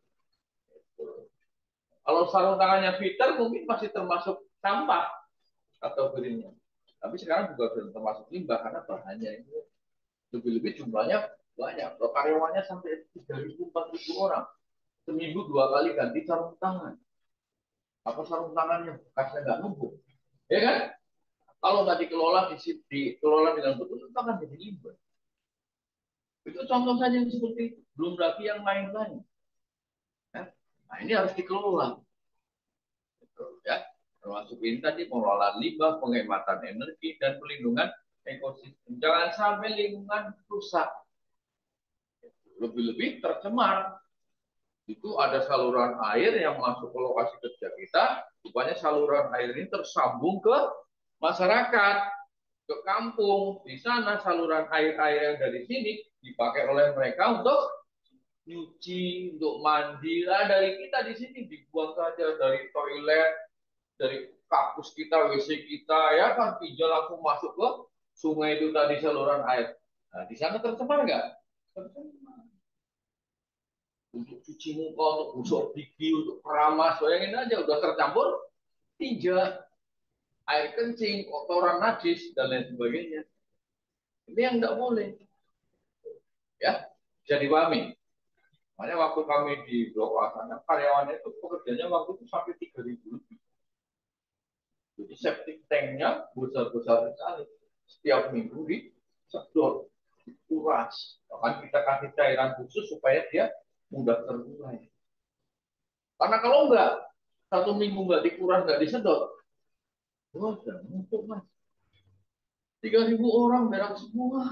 Kalau sarung tangannya fitter mungkin masih termasuk sampah kategorinya. Tapi sekarang juga sudah termasuk limbah karena bahannya itu lebih-lebih jumlahnya banyak. Kalau karyawannya sampai 3.000, 4.000 orang. Seminggu 2 kali ganti sarung tangan. Apa sarung tangannya bekasnya nggak numpuk? Ya kan? Kalau nggak dikelola, dikelola dengan betul, itu akan jadi limbah. Itu contoh saja yang seperti itu. Belum lagi yang lain-lain. Ya? Nah, ini harus dikelola. Betul, ya. Termasuk ini tadi pengelolaan limbah, penghematan energi, dan pelindungan ekosistem. Jangan sampai lingkungan rusak. Lebih-lebih tercemar. Itu ada saluran air yang masuk ke lokasi kerja kita, rupanya saluran air ini tersambung ke masyarakat, ke kampung. Di sana saluran air-air yang dari sini dipakai oleh mereka untuk nyuci, untuk mandi. Nah, dari kita di sini dibuang saja dari toilet, dari kampus kita, WC kita, ya kan, pinjol langsung masuk ke sungai itu tadi, saluran air. Nah, di sana tercemar nggak? Tercemar. untuk cuci muka, untuk gosok gigi, untuk keramas. Bayangin aja udah tercampur tinja, air kencing, kotoran najis dan lain sebagainya. Ini yang nggak boleh. Ya, jadi dipahami. Makanya waktu kami di Blok A sana, karyawannya itu pekerjanya waktu itu sampai 3.000 lebih. Jadi septic tanknya besar-besar sekali. Setiap minggu disedot, dikuras. Bahkan kita kasih cairan khusus supaya dia mudah terurai. Karena kalau enggak, 1 minggu enggak dikuras, enggak disedot, wah, udah numpuk mas. 3.000 orang berak semua.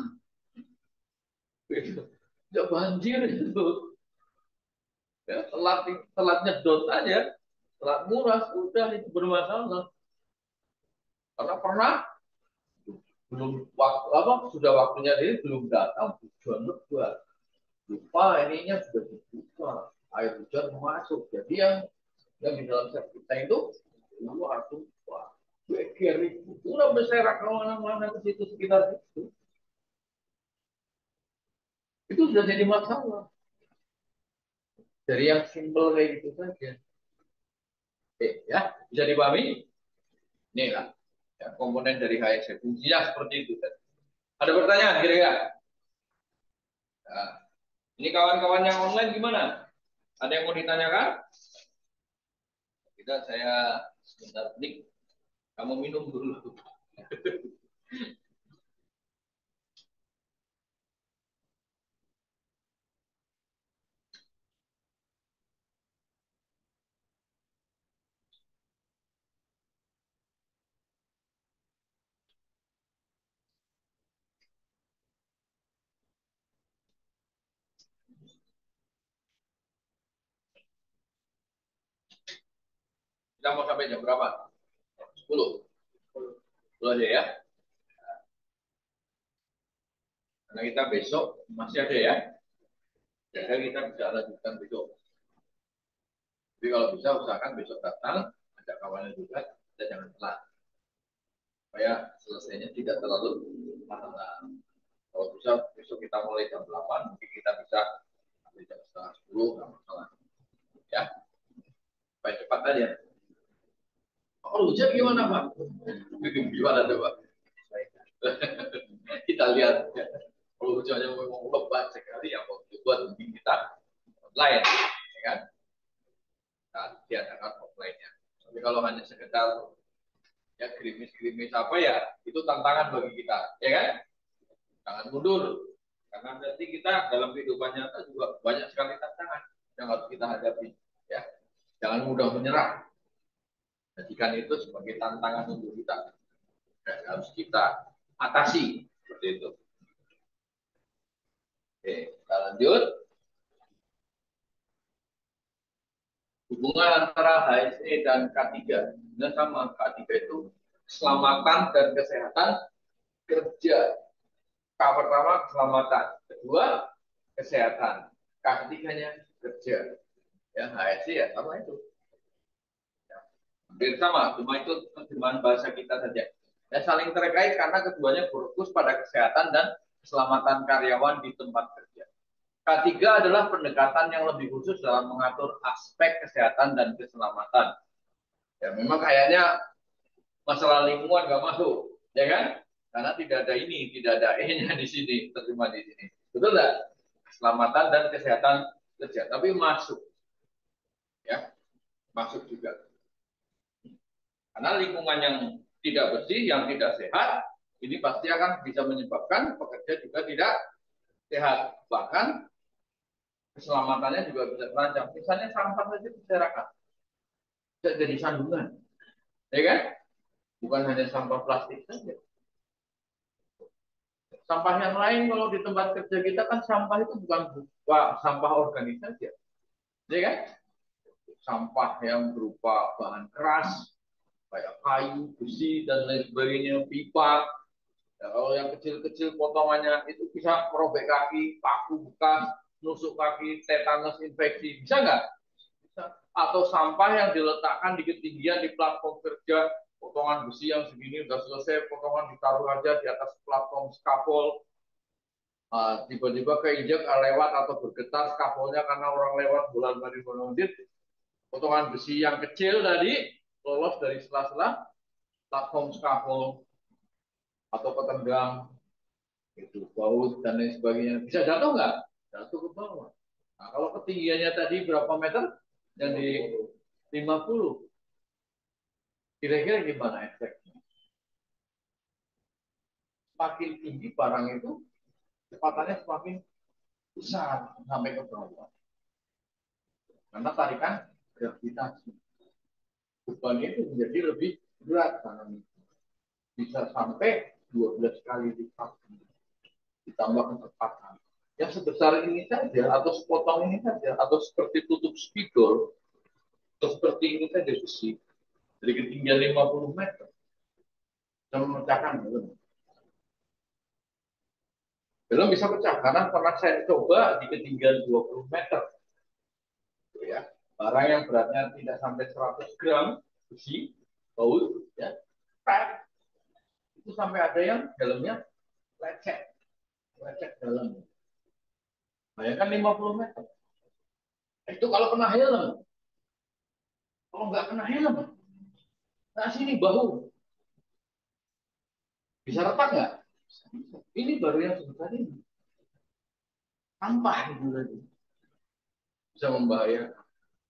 Enggak banjir itu. Ya, telat nyedot aja, telat nguras, udah itu bermasalah. Karena pernah belum waktu apa sudah waktunya ini belum datang hujan lebat, lupa ininya sudah dibuka, air hujan masuk, jadi yang di dalam septic tank itu luar tumpah, beker itu udah berserak kemana-mana ke situ sekitar itu sudah jadi masalah dari yang simpel kayak gitu saja. Ya bisa dipahami ini lah ya, komponen dari HSE fungsinya seperti itu. Ada pertanyaan kira-kira? Nah, ini kawan-kawan yang online gimana? Ada yang mau ditanyakan? Tidak, saya sebentar break. Kamu minum dulu. Kita mau sampai jam berapa? 10. 10 aja ya. Karena kita besok masih ada ya. Jadi kita bisa lanjutkan besok. Tapi kalau bisa usahakan besok datang, ajak kawannya juga, dan jangan telat. Supaya selesainya tidak terlalu malam. Kalau bisa besok kita mulai jam 8, mungkin kita bisa sampai jam setengah 10, nggak masalah. Ya, supaya cepat aja. Oh, hujan gimana Pak? Gimana tuh Pak? Kita lihat. Ya. Kalau hujannya memang lebat sekali, ya mau dibuat mungkin kita online, ya kan? Nah, diadakan offline-nya. Tapi kalau hanya sekedar ya gerimis-gerimis apa ya, itu tantangan bagi kita, ya kan? Jangan mundur, karena nanti kita dalam kehidupan nyata juga banyak sekali tantangan yang harus kita hadapi, ya. Jangan mudah menyerah. Jadikan itu sebagai tantangan untuk kita dan harus kita atasi seperti itu. Oke, kita lanjut. Hubungan antara HSE dan K3. Nah, sama K3 itu keselamatan dan kesehatan kerja. K pertama keselamatan, kedua kesehatan, K ketiganya kerja. Ya, HSE ya sama itu. Ya, hampir sama, cuma itu terjemahan bahasa kita saja. Ya, saling terkait karena keduanya berfokus pada kesehatan dan keselamatan karyawan di tempat kerja. K3 adalah pendekatan yang lebih khusus dalam mengatur aspek kesehatan dan keselamatan. Ya, memang kayaknya masalah lingkungan nggak masuk, ya kan? Karena tidak ada ini, tidak ada E-nya di sini, terima di sini. Betul nggak? Keselamatan dan kesehatan kerja, tapi masuk, ya, masuk juga. Karena lingkungan yang tidak bersih, yang tidak sehat, ini pasti akan bisa menyebabkan pekerja juga tidak sehat. Bahkan keselamatannya juga bisa terancam. Misalnya sampah saja berserakan, bisa jadi sandungan, ya kan? Bukan hanya sampah plastik saja. Sampah yang lain kalau di tempat kerja kita kan sampah itu bukan sampah organik saja, ya kan? Sampah yang berupa bahan keras, kayak kayu, besi dan lain sebagainya, pipa. Ya, kalau yang kecil-kecil potongannya itu bisa merobek kaki, paku bekas, nusuk kaki, tetanus infeksi, bisa nggak? Atau sampah yang diletakkan di ketinggian di platform kerja, potongan besi yang segini udah selesai, potongan ditaruh aja di atas platform skafol, Tiba-tiba keinjak lewat atau bergetar skaffolnya karena orang lewat bulan balik melondit, potongan besi yang kecil tadi lolos dari sela-sela platform skafol atau ketendang, itu baut dan lain sebagainya. Bisa jatuh nggak? Jatuh ke bawah. Nah, kalau ketinggiannya tadi berapa meter? Yang di 50. Kira-kira gimana efeknya? Semakin tinggi barang itu, kecepatannya semakin besar sampai ke bawah. Karena tarikan gravitasi. Beban itu menjadi lebih berat karena bisa sampai 12 kali lipat ditambah kecepatan. Ya sebesar ini saja atau sepotong ini saja atau seperti tutup spidol atau seperti ini saja besi dari ketinggian 50 meter bisa memecahkan helm. Helm bisa pecah karena pernah saya coba di ketinggian 20 meter. Ya, barang yang beratnya tidak sampai 100 gram besi, baut, ya, itu sampai ada yang helmnya lecet, lecet dalam. Bayangkan 50 meter. Itu kalau kena helm. Kalau nggak kena helm, nah sini bahu. Bisa retak nggak? Ini baru yang sebesar ini. Sampah itu tadi. Bisa membahayakan.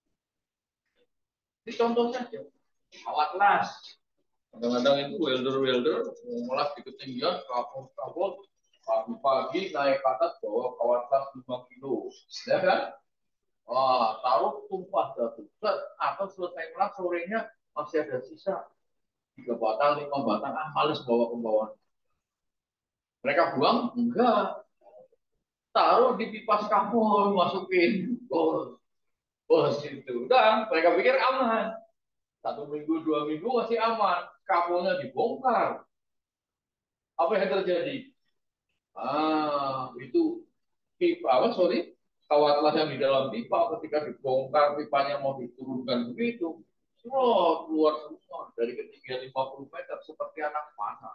Ini contoh saja. Kawat las. Kadang-kadang itu welder-welder mengolah di ketinggian kapal-kapal pagi-pagi naik ke atas bawa kawat las 5 kilo. Ya kan? Wah, taruh tumpah batu. Atau selesai kelas sorenya masih ada sisa 3 batang, 5 batang. Males bawa ke bawah. Mereka buang? Enggak. Taruh di pipa skafol, masukin. Bos itu. Dan mereka pikir aman. 1 minggu, 2 minggu masih aman. Skaffolnya dibongkar. Apa yang terjadi? Itu pipa, kawat las yang di dalam pipa ketika dibongkar pipanya mau diturunkan begitu, keluar semua dari ketinggian 50 meter seperti anak panah.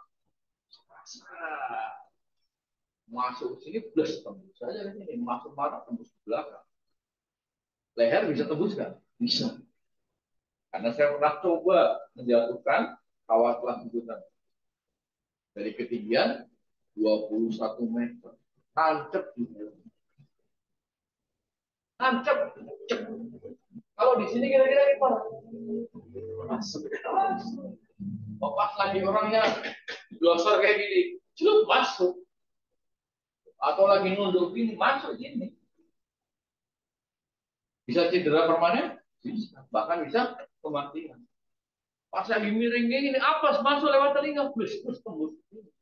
Masuk sini plus tembus saja di sini, masuk mana tembus ke belakang. Leher bisa tembus kan? Bisa. Karena saya pernah coba menjatuhkan kawat las itu dari ketinggian 21 meter. Tancap di dalam. Tancap. Kalau di sini kira-kira gimana? Masuk. Pas lagi orangnya glosor kayak gini, celup masuk. Atau lagi nunduk gini, masuk gini. Bisa cedera permanen? Bisa. Bahkan bisa kematian. Pas lagi miring gini, apa masuk lewat telinga, plus tembus.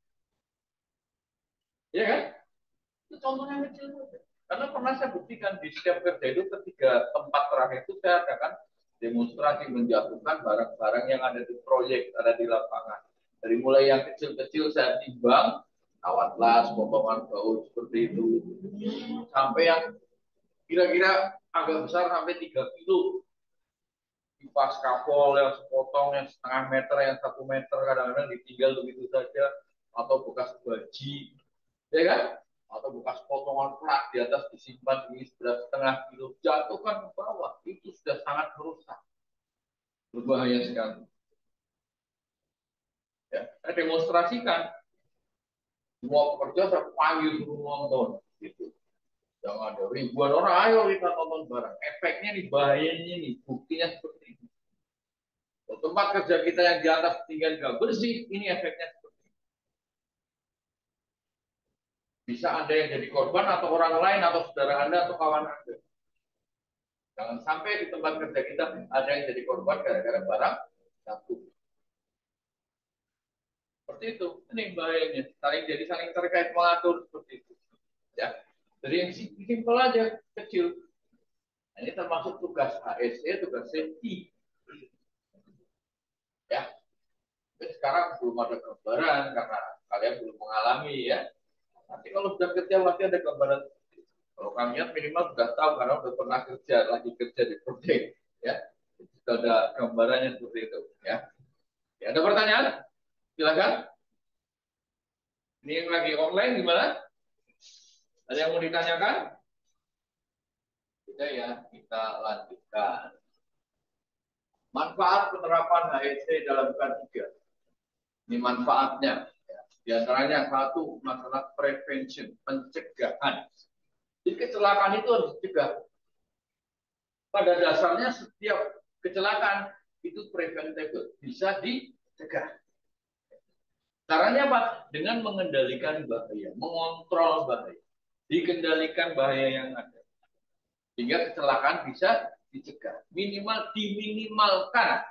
Ya kan? Itu contohnya kecil. Karena pernah saya buktikan di setiap kerja itu ketiga tempat terakhir itu saya adakan demonstrasi menjatuhkan barang-barang yang ada di proyek, ada di lapangan. Dari mulai yang kecil-kecil saya timbang, kawat las, potongan baut seperti itu, sampai yang kira-kira agak besar sampai 3 kilo. Pipa skafol yang sepotong, yang setengah meter, yang 1 meter, kadang-kadang ditinggal begitu saja, atau bekas baji, ya kan? Atau bekas potongan plat di atas disimpan di sebelah setengah kilo, jatuhkan ke bawah, itu sudah sangat merusak, berbahaya sekali. Ya, saya demonstrasikan, semua pekerja saya panggil suruh nonton, gitu. Yang ada ribuan orang, ayo kita nonton bareng. Efeknya nih, bahayanya nih, buktinya seperti ini. Tempat kerja kita yang di atas tinggal nggak bersih, ini efeknya seperti ini. Bisa Anda yang jadi korban atau orang lain atau saudara Anda atau kawan Anda. Jangan sampai di tempat kerja kita ada yang jadi korban gara-gara barang jatuh. Seperti itu. Ini bahayanya. Saling terkait mengatur seperti itu. Ya. Jadi yang simpel aja, kecil. Nah, ini termasuk tugas HSE, tugas safety. Ya. Tapi sekarang belum ada gambaran karena kalian belum mengalami ya. Nanti kalau sudah kerja pasti ada gambaran. Kalau kalian minimal sudah tahu karena sudah pernah kerja, lagi kerja di proyek, ya. Sudah ada gambarannya seperti itu, ya. Ya, ada pertanyaan? Silakan. Ini yang lagi online gimana? Ada yang mau ditanyakan? Tidak ya, kita lanjutkan. Manfaat penerapan HSE dalam K3. Ini manfaatnya. Di antaranya satu, masalah prevention, pencegahan. Jadi kecelakaan itu harus dicegah. Pada dasarnya setiap kecelakaan itu preventable, bisa dicegah. Caranya apa? Dengan mengendalikan bahaya, mengontrol bahaya, dikendalikan bahaya yang ada. Sehingga kecelakaan bisa dicegah. Minimal diminimalkan.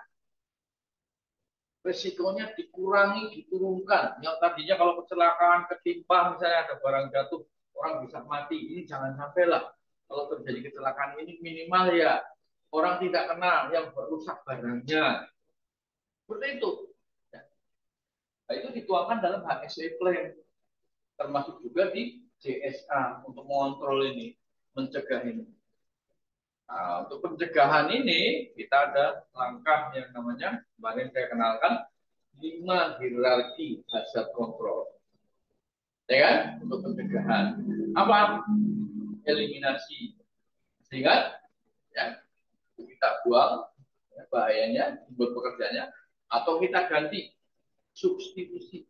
Resikonya dikurangi, diturunkan. Yang tadinya kalau kecelakaan, ketimpa, misalnya ada barang jatuh, orang bisa mati. Ini jangan sampailah. Kalau terjadi kecelakaan ini minimal ya orang tidak kenal yang merusak barangnya. Seperti itu. Nah, itu dituangkan dalam HSE Plan. Termasuk juga di JSA untuk mengontrol ini, mencegah ini. Nah, untuk pencegahan ini kita ada langkah yang namanya kemarin saya kenalkan 5 hierarki hazard control. Ya kan? Untuk pencegahan. Apa? Eliminasi. Sehingga ya, kita buang ya, bahayanya buat pekerjaannya atau kita ganti substitusi.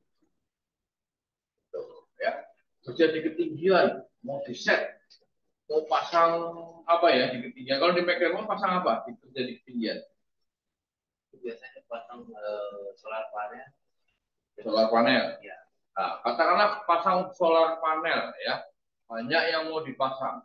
Ya. Kerja di ketinggian mau di set, mau pasang apa ya di ketinggian. Kalau di Mekarmo pasang apa? Kerja di ketinggian. Biasanya pasang solar panel. Solar panel. Ya. Nah, katakanlah pasang solar panel ya. Banyak yang mau dipasang.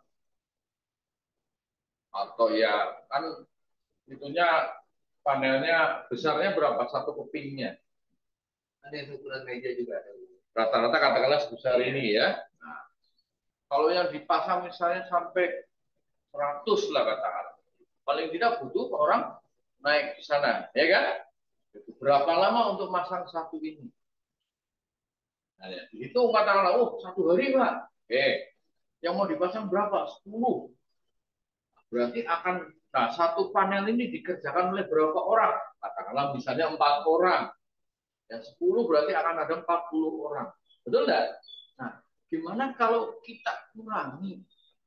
Atau ya kan itunya panelnya besarnya berapa satu kepingnya. Ada yang ukuran meja juga. Rata-rata katakanlah sebesar ini ya. Nah, kalau yang dipasang misalnya sampai 100 lah katakanlah. Paling tidak butuh orang naik ke sana, ya kan? Berapa lama untuk masang satu ini? Nah, ya. Itu katakanlah, oh 1 hari Pak. Oke. Yang mau dipasang berapa? 10. Berarti akan, nah satu panel ini dikerjakan oleh berapa orang? Katakanlah misalnya 4 orang. Ya 10 berarti akan ada 40 orang. Betul enggak? Nah, gimana kalau kita kurangi?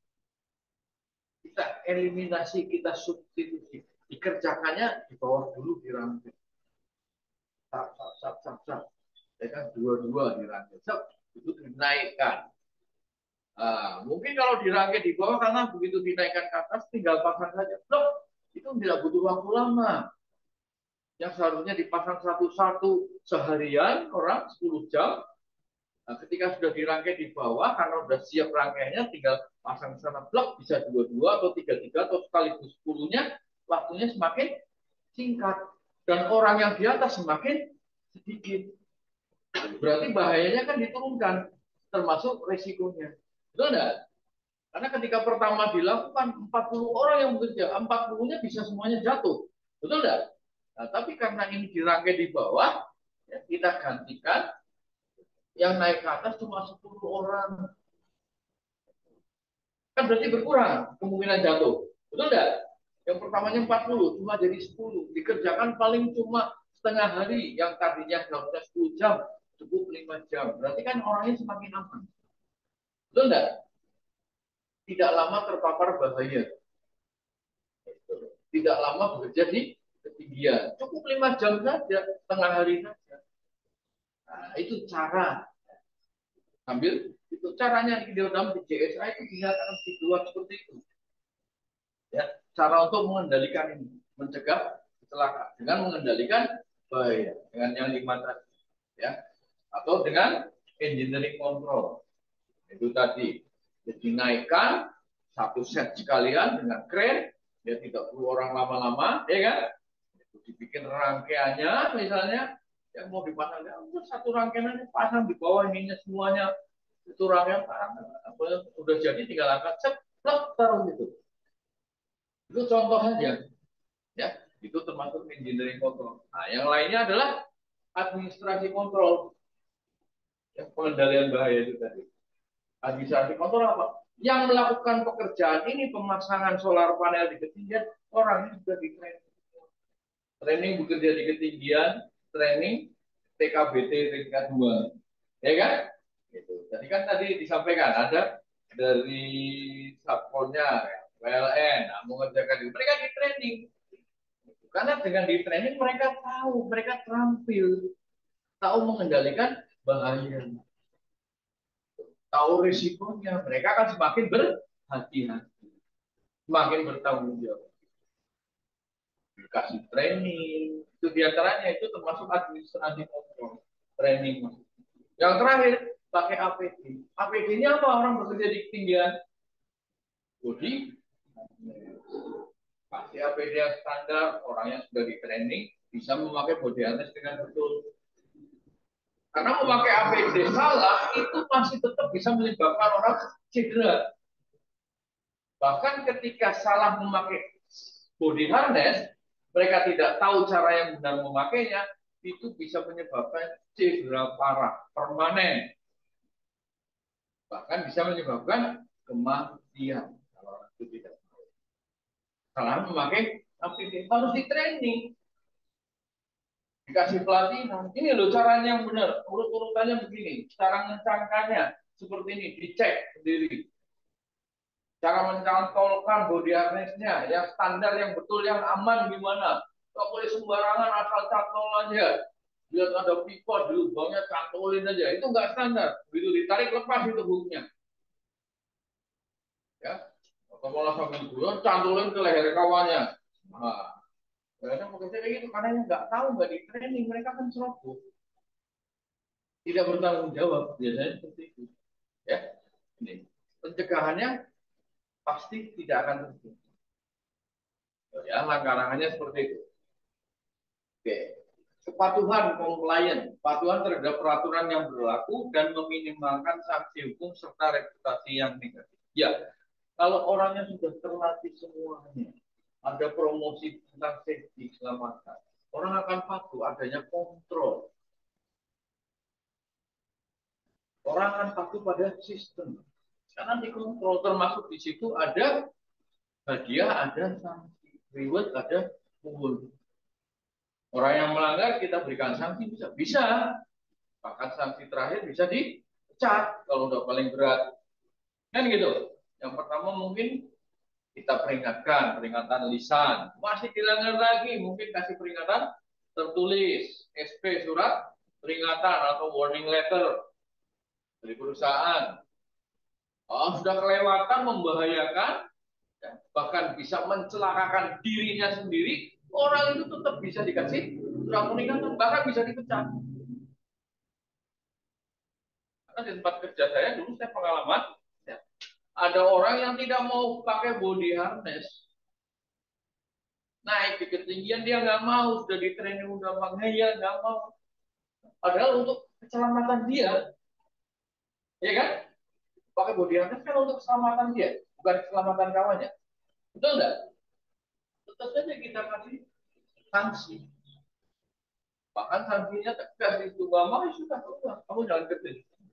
Kita eliminasi, kita substitusi. Dikerjakannya di bawah dulu dirangkai. Sap. Ya kan, dua-dua dirangkai. Itu dinaikkan. Nah, mungkin kalau dirangkai di bawah karena begitu dinaikkan ke atas tinggal pasang saja. Loh, itu tidak butuh waktu lama. Yang seharusnya dipasang satu-satu seharian orang 10 jam. Nah, ketika sudah dirangkai di bawah karena sudah siap rangkaiannya tinggal pasang sana blok bisa dua-dua atau tiga-tiga atau sekaligus 10-nya waktunya semakin singkat dan orang yang di atas semakin sedikit. Berarti bahayanya kan diturunkan termasuk resikonya. Betul enggak? Karena ketika pertama dilakukan 40 orang yang bekerja, 40-nya bisa semuanya jatuh. Betul enggak? Nah, tapi karena ini dirangkai di bawah, ya, kita gantikan yang naik ke atas cuma 10 orang. Kan berarti berkurang kemungkinan jatuh. Betul enggak? Yang pertamanya 40, cuma jadi 10. Dikerjakan paling cuma setengah hari. Yang tadinya harusnya 10 jam, cukup 5 jam. Berarti kan orangnya semakin aman. Betul enggak? Tidak lama terpapar bahaya. Tidak lama bekerja di ketinggian. Cukup 5 jam saja, setengah hari saja. Nah, itu cara. Sambil itu caranya di dalam JSA itu dinyatakan dibuat seperti itu. Ya, cara untuk mengendalikan ini, mencegah kecelakaan dengan mengendalikan bahaya dengan yang 5 tadi, ya, atau dengan engineering control. Itu tadi, jadi naikkan satu set sekalian dengan kren, ya tidak perlu orang lama-lama, ya kan? Itu dibikin rangkaiannya, misalnya, yang mau dipasang, ya, satu rangkaian aja pasang di bawah ininya semuanya, itu rangkaian udah jadi tinggal angkat, ceplok taruh gitu. Itu contoh saja, ya. Itu termasuk engineering control. Nah, yang lainnya adalah administrasi kontrol, ya, pengendalian bahaya itu tadi. Administrasi kontrol apa? Yang melakukan pekerjaan ini pemasangan solar panel di ketinggian orang ini sudah di training bekerja di ketinggian, training TKBT tingkat 2, ya kan? Gitu. Jadi kan tadi disampaikan ada dari Satpolnya, PLN, mengerjakan itu. Mereka di training. Karena dengan di training mereka tahu, mereka terampil, tahu mengendalikan bahaya, tahu risikonya. Mereka akan semakin berhati-hati, semakin bertanggung jawab. Dikasih training, itu diantaranya itu termasuk administrasi kontrol, training. Yang terakhir, pakai APD. APD-nya apa? Orang bekerja di ketinggian body, pasti APD yang standar, orang yang sudah di training bisa memakai body harness dengan betul. Karena memakai APD salah itu masih tetap bisa menyebabkan orang cedera. Bahkan ketika salah memakai body harness, mereka tidak tahu cara yang benar memakainya, itu bisa menyebabkan cedera parah, permanen. Bahkan bisa menyebabkan kematian kalau orang itu tidak tahu. Salah memakai APD harus di training. Dikasih pelatihan. Ini loh caranya yang benar. Urut-urutannya begini. Cara mencangkannya seperti ini. Dicek sendiri. Cara mencantolkan body harness-nya. Yang standar, yang betul, yang aman gimana. Nggak boleh sembarangan asal cantol aja. Lihat ada pipa di lubangnya cantolin aja. Itu nggak standar. Begitu ditarik lepas itu bukunya. Ya. Atau malah sambil gurun cantolin ke leher kawannya. Nah. Kadang bekerja kayak gitu karena yang nggak tahu, nggak di training, mereka kan ceroboh, tidak bertanggung jawab, biasanya seperti itu. Ya, ini pencegahannya pasti tidak akan terjadi. Ya, langkah-langkahnya seperti itu. Oke, kepatuhan compliance, kepatuhan terhadap peraturan yang berlaku dan meminimalkan sanksi hukum serta reputasi yang negatif. Ya, kalau orangnya sudah terlatih semuanya, ada promosi tentang safety keselamatan, orang akan patuh, adanya kontrol. Orang akan patuh pada sistem. Karena dikontrol, termasuk di situ ada hadiah, ada sanksi, reward, ada punggul. Orang yang melanggar kita berikan sanksi bisa. Bahkan sanksi terakhir bisa dipecat kalau udah paling berat. Kan gitu. Yang pertama mungkin kita peringatkan, peringatan lisan. Masih dilanggar lagi, mungkin kasih peringatan tertulis, SP, surat peringatan atau warning letter dari perusahaan. Oh, sudah kelewatan, membahayakan, bahkan bisa mencelakakan dirinya sendiri, orang itu tetap bisa dikasih surat peringatan, bahkan bisa dipecat. Karena di tempat kerja saya dulu saya pengalaman, ya, ada orang yang tidak mau pakai body harness, naik di ketinggian dia nggak mau, sudah di training udah menghayal nggak mau. Padahal untuk keselamatan dia, ya kan? Pakai body harness kan untuk keselamatan dia, bukan keselamatan kawannya. Betul nggak? Tetap saja kita kasih sanksi. Bahkan sanksinya tegas, itu nggak mau ya sudah, kamu jangan kerja.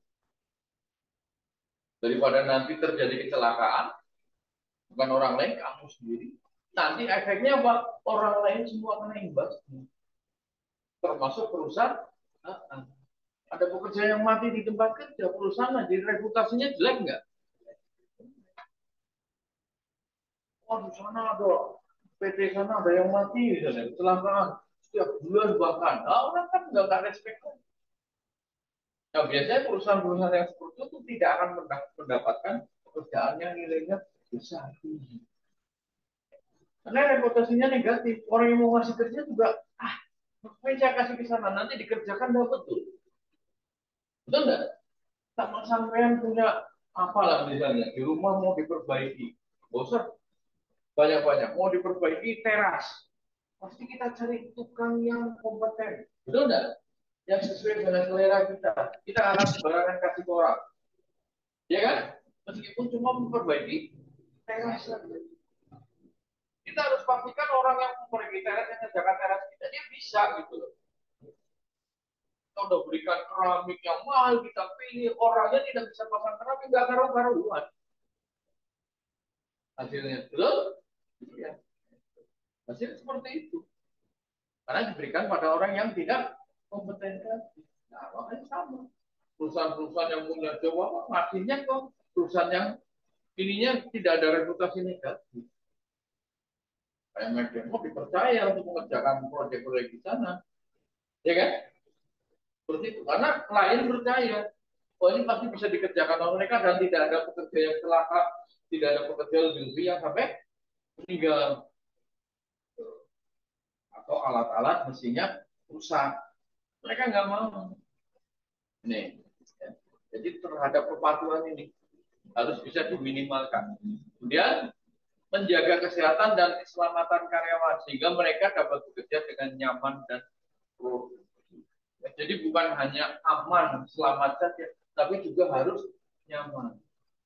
Daripada nanti terjadi kecelakaan, bukan orang lain, kamu sendiri. Nanti efeknya apa? Orang lain semua kena imbas. Termasuk perusahaan. Ada pekerja yang mati di tempat kerja, perusahaan jadi reputasinya jelek nggak? Oh, di sana ada PT sana ada yang mati, misalnya kecelakaan setiap bulan bahkan. Nah, orang kan nggak respect. Nah, biasanya perusahaan-perusahaan yang seperti itu tidak akan mendapatkan pekerjaan yang nilainya besar. Karena reputasinya negatif. Orang yang mau ngasih kerja juga, ngapain saya kasih ke sana, nanti dikerjakan dapat tuh. Betul nggak? Sama sampean punya apalah misalnya, di rumah mau diperbaiki. Bosan, banyak-banyak. Mau diperbaiki teras. Pasti kita cari tukang yang kompeten. Betul nggak? Yang sesuai dengan selera kita. Kita akan sembarangan kasih ke orang. Ya kan? Meskipun cuma memperbaiki teras saja. Kita harus pastikan orang yang memperbaiki teras, yang mengerjakan teras kita, dia bisa gitu loh. Kita udah berikan keramik yang mahal, kita pilih orangnya tidak bisa pasang keramik, nggak karu-karuan. Hasilnya betul? Ya. Hasil seperti itu. Karena diberikan pada orang yang tidak kompeten. Nah, makanya sama. Perusahaan-perusahaan yang punya jawaban, ngasihnya kok perusahaan yang ininya tidak ada reputasi negatif. Kayak McDermott dipercaya untuk mengerjakan proyek-proyek di sana, ya kan? Seperti itu. Karena klien percaya, oh ini pasti bisa dikerjakan oleh mereka dan tidak ada pekerja yang celaka, tidak ada pekerja lebih yang sampai meninggal atau alat-alat mesinnya rusak. Mereka nggak mau. Nih, ya. Jadi terhadap kepatuhan ini harus bisa diminimalkan. Kemudian menjaga kesehatan dan keselamatan karyawan sehingga mereka dapat bekerja dengan nyaman dan produktif. Jadi bukan hanya aman, selamat saja, tapi juga harus nyaman.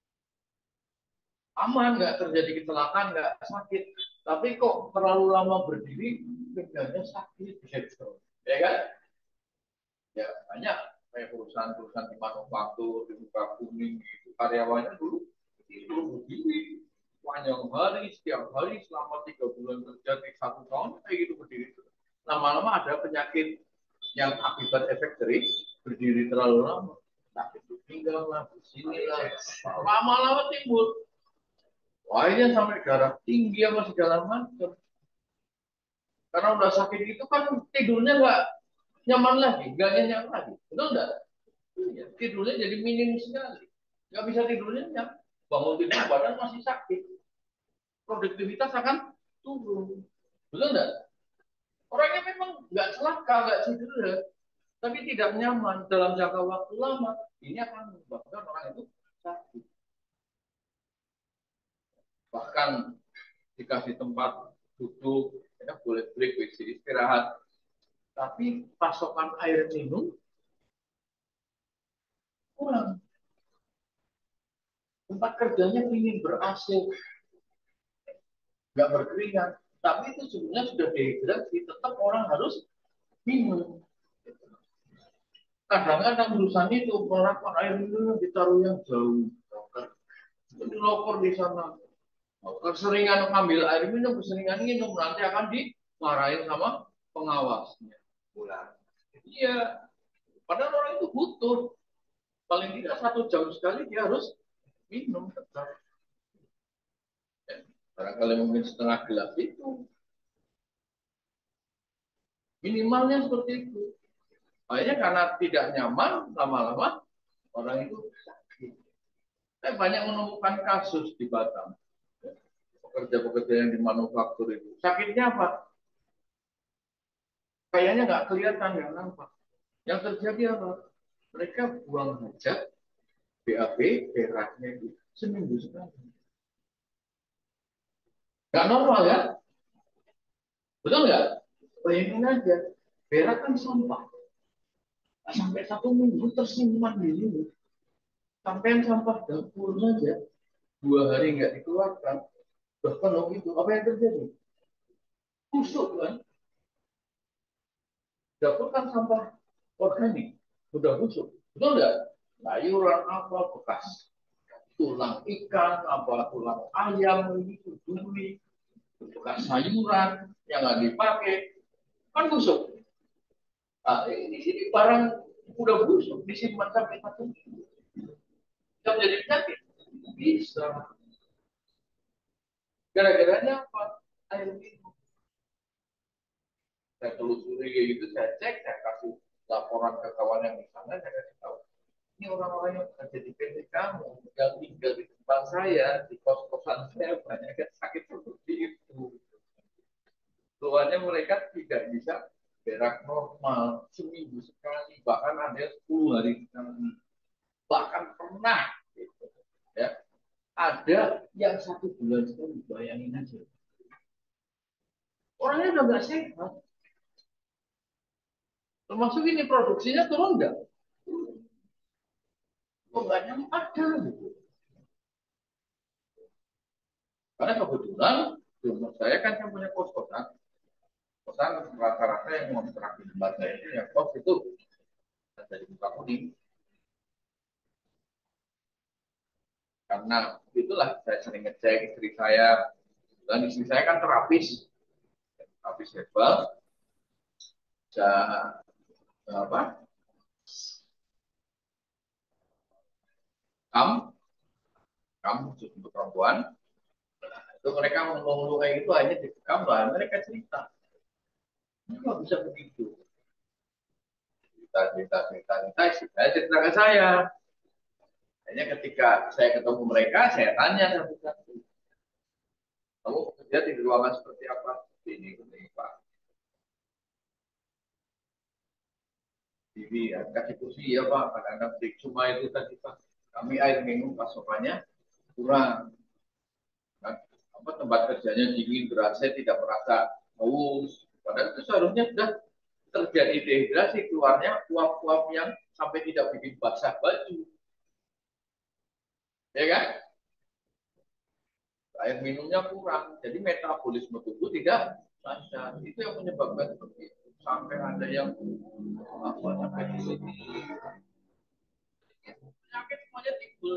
Aman, nggak terjadi kecelakaan, nggak sakit. Tapi kok terlalu lama berdiri, pinggangnya sakit, gitu. Ya kan? Ya banyak kayak perusahaan-perusahaan di manufaktur, di muka kuning, gitu. Karyawannya dulu itu berdiri panjang hari, setiap hari selama 3 bulan kerja di 1 tahun kayak gitu berdiri. Lama-lama ada penyakit yang akibat efek dari berdiri terlalu lama. Sakit pinggang lah, di sini lah, lama-lama timbul. Wah, ini sampai darah tinggi sama segala macam. Karena udah sakit itu kan tidurnya nggak nyaman lagi, nggak nyenyak lagi. Betul nggak? Iya, tidurnya jadi minim sekali. Nggak bisa tidurnya nyenyak. Bangun tidur badan masih sakit. Produktivitas akan turun. Betul nggak? Orangnya memang nggak celaka, nggak cedera, tapi tidak nyaman dalam jangka waktu lama. Ini akan menyebabkan orang itu sakit. Bahkan dikasih tempat duduk, ya, boleh break, istirahat. Tapi pasokan air minum kurang. Tempat kerjanya ingin ber-AC, nggak berkeringat. Tapi itu sebenarnya sudah dehidrasi, tetap orang harus minum. Kadang-kadang urusan itu melakukan air minum ditaruh yang jauh. Jadi loker di sana. Keseringan ngambil air minum, keseringan minum, nanti akan dimarahin sama pengawasnya. Iya, padahal orang itu butuh. Paling tidak 1 jam sekali dia harus minum tetap. Ya, barangkali mungkin setengah gelas itu. Minimalnya seperti itu. Akhirnya karena tidak nyaman, lama-lama orang itu sakit. Saya banyak menemukan kasus di Batam. Pekerja-pekerja yang di manufaktur itu. Sakitnya apa? Kayaknya nggak kelihatan, nggak nampak. Yang terjadi apa? Mereka buang hajat, BAB, beraknya itu seminggu sekali. Nggak normal ya? Betul nggak? Bayangin aja, berak kan sampah. Sampai 1 minggu tersimpan di sini. Sampai sampah dapur saja 2 hari nggak dikeluarkan. Bahkan begitu, apa yang terjadi? Busuk kan? Dapur kan sampah organik, sudah busuk. Betul nggak? Sayuran apa, bekas tulang ikan, apa tulang ayam, itu duri, bekas sayuran yang nggak dipakai, kan busuk. Nah, di sini barang udah busuk, disimpan sampai 1 minggu. Yang jadi penyakit? Bisa. Gara-garanya apa? Air minum. Saya telusuri kayak gitu, saya cek, saya kasih laporan ke kawan yang di sana, saya kasih tahu. Ini orang-orang yang bekerja di PT kamu, yang tinggal di tempat saya, di kos-kosan saya, banyak yang sakit seperti itu. Keluarnya mereka tidak bisa berak normal, seminggu sekali, bahkan ada yang 10 hari sekali. Bahkan pernah, gitu, ya, ada yang 1 bulan sekali, bayangin aja. Orangnya udah nggak sehat. Termasuk ini produksinya turun nggak? Kok nggak ada gitu. Karena kebetulan di rumah saya kan yang punya kos-kosan. Kosan rata-rata yang ngontrak di tempat saya itu yang kos itu dari muka kuning. Karena itulah saya sering ngecek istri saya. Dan istri saya kan terapis herbal. Bisa apa? Kam kamu khusus untuk perempuan. Itu mereka ngomong kayak gitu hanya direkam lah, mereka cerita. Nggak bisa begitu. Saya cerita ke saya. Hanya ketika saya ketemu mereka, saya tanya satu-satu. Kamu kerja di ruangan seperti apa? Ini Pak. TV ya, kasih kursi ya Pak. Kadang-kadang cuma itu tadi Pak. Kami air minum pasokannya kurang. Kan, apa tempat kerjanya dingin, berasa tidak merasa haus. Padahal itu seharusnya sudah terjadi dehidrasi, keluarnya uap-uap yang sampai tidak bikin basah baju. Ya kan? Air minumnya kurang, jadi metabolisme tubuh tidak lancar. Itu yang menyebabkan seperti itu. Sampai ada yang apa sampai di sini penyakit semuanya timbul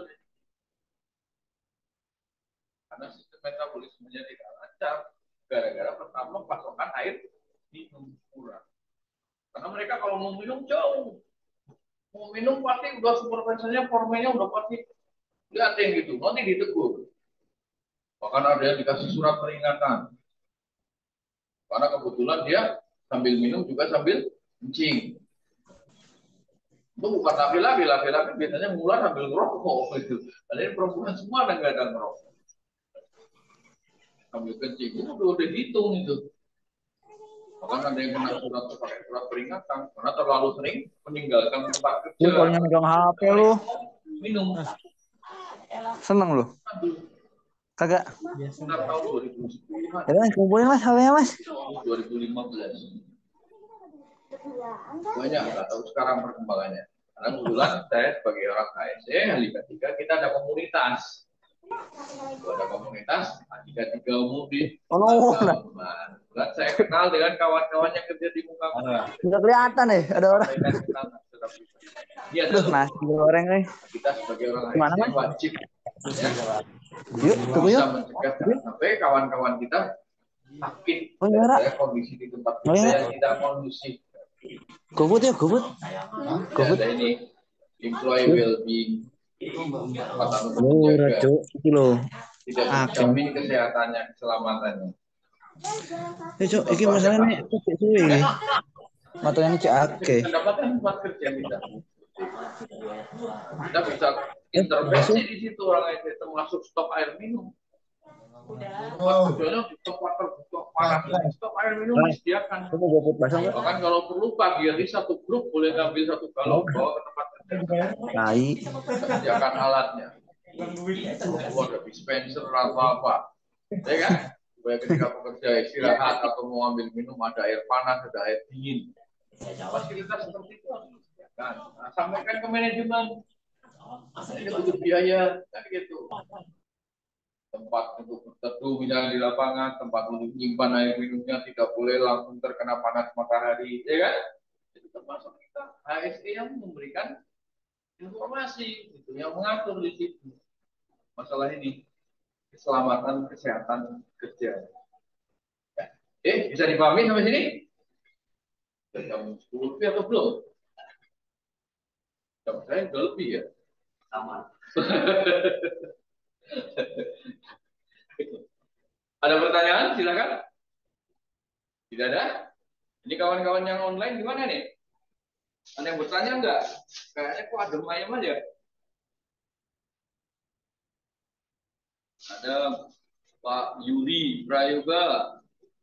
karena sistem metabolismenya tidak lancar. Gara-gara pertama pasokan air minum kurang. Karena mereka kalau mau minum jauh, mau minum pasti udah supervisornya formennya udah pasti liatin gitu, nanti ditegur. Bahkan ada yang dikasih surat peringatan. Karena kebetulan dia sambil minum juga sambil kencing. Itu bukan laki-laki biasanya ngular sambil ngerokok gitu. Dan ini perempuan semua ada nggak ada ngerokok. Sambil kencing itu udah dihitung itu. Bahkan ada yang kena surat peringatan karena terlalu sering meninggalkan tempat kerja. Lu kalau megang HP lu Minum. seneng lu? Kagak. Kita tahun 2010. Ya, kumpulin Mas HP-nya Mas. 2015. Banyak nggak tahu sekarang perkembangannya. Karena kebetulan saya sebagai orang HSE Halika 3 kita ada komunitas. Ada komunitas Halika 3 umum di Taman. Saya kenal dengan kawan-kawan yang kerja di muka. Udah kelihatan nih ada orang. Iya, nasi goreng nih. Kita sebagai orang Gimana, HSE Mas? wajib Yuk, tunggu yuk. bisa mencegah jangan sampai kawan-kawan kita sakit. Oh, iya, Ra. Kondisi di tempat Oh, kerja iya. yang tidak kondusif. Gobut ya, gobut. Gobut. Ada ini employee well-being. Murah, Cuk. Itu loh. Tidak dijamin kesehatannya, keselamatannya. Ya, Cuk, iki masalahnya nih cek suwi. Matanya ini cek ake. Pendapatan tempat kerja kita. Kita bisa intervensi di situ orang itu termasuk stok air minum. Kerjanya di stok panas, stok air minum disediakan. Kamu gobut basah nggak? Bahkan kalau perlu pagi hari satu grup boleh ngambil satu galon bawa ke tempat kerja. Tai. Sediakan alatnya. Ada dispenser atau apa, ya kan? Supaya ketika pekerja istirahat atau mau ambil minum ada air panas, ada air dingin. Fasilitas seperti itu harus disediakan. Nah, sampaikan ke manajemen. Ini butuh biaya, kan gitu. Tempat untuk berteduh misalnya di lapangan, tempat untuk menyimpan air minumnya tidak boleh langsung terkena panas matahari, ya kan? Itu termasuk kita HSE yang memberikan informasi, gitu, yang mengatur di situ masalah ini, keselamatan kesehatan kerja. Bisa dipahami sampai sini? Jam 10 lebih atau belum? Jam saya udah lebih ya. Sama. Ada pertanyaan? Silakan. Tidak ada? Ini kawan-kawan yang online gimana nih? Ada yang bertanya enggak? Kayaknya kok adem ayam aja. Ada Pak Yuri Prayoga,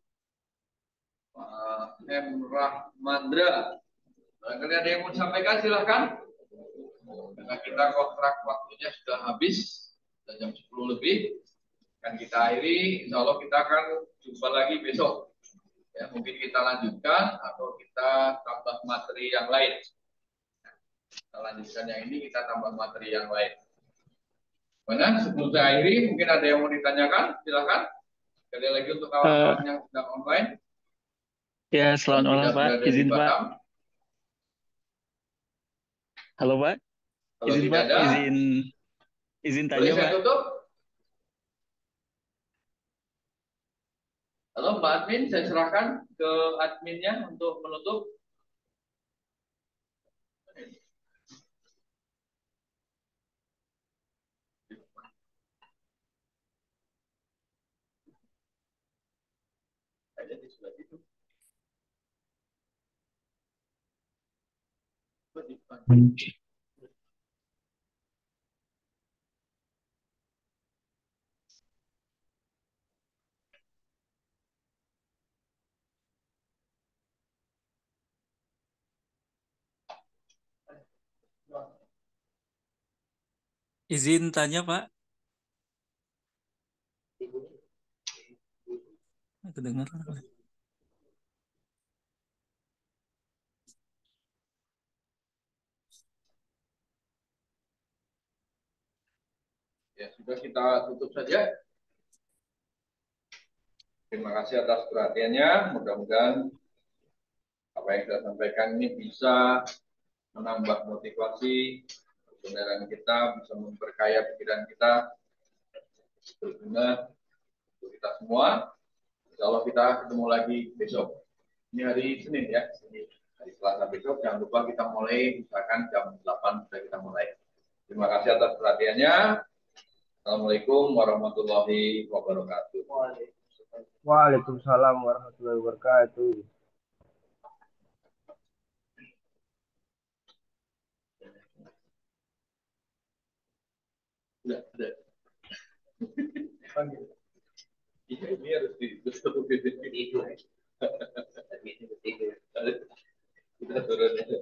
Pak M. Rahmandra. Barangkali ada yang mau disampaikan, silahkan. Karena kita kontrak waktunya sudah habis, sudah jam 10 lebih. Kan kita akhiri, insya Allah kita akan jumpa lagi besok. Ya, mungkin kita lanjutkan atau kita tambah materi yang lain. Kita lanjutkan yang ini, kita tambah materi yang lain. Mana sebelum saya akhiri, mungkin ada yang mau ditanyakan, silakan. Sekali lagi untuk kawan-kawan yang sedang online. Ya, selamat malam Pak. Izin Pak. Halo Pak. Kalau Izin tidak Pak. ada, Izin boleh tanya saya Pak. tutup? Halo Mbak Admin, saya serahkan ke adminnya untuk menutup. Ada di sebelah situ. Izin tanya, Pak. Kedengaran. Ya, sudah kita tutup saja. Terima kasih atas perhatiannya. Mudah-mudahan apa yang saya sampaikan ini bisa menambah motivasi kesadaran kita, bisa memperkaya pikiran kita, berguna untuk kita semua. Insya Allah kita ketemu lagi besok. Ini hari Senin ya, hari Selasa besok. Jangan lupa kita mulai, misalkan jam 8 sudah kita mulai. Terima kasih atas perhatiannya. Assalamualaikum warahmatullahi wabarakatuh. Waalaikumsalam warahmatullahi wabarakatuh. Sudah. Iya, ini harus ditutup itu. Kita turun aja.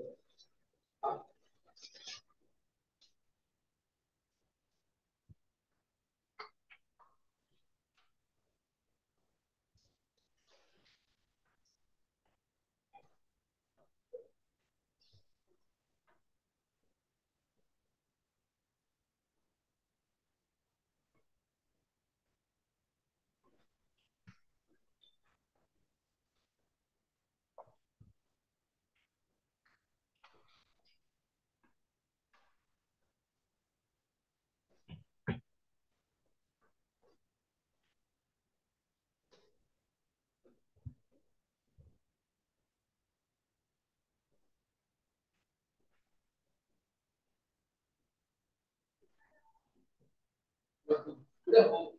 Udah mau.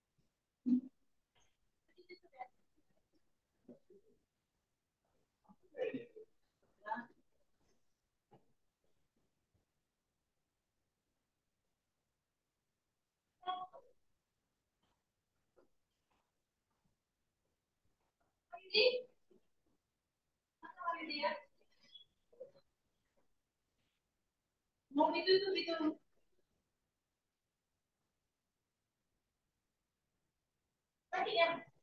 Mau itu. Tadi ya.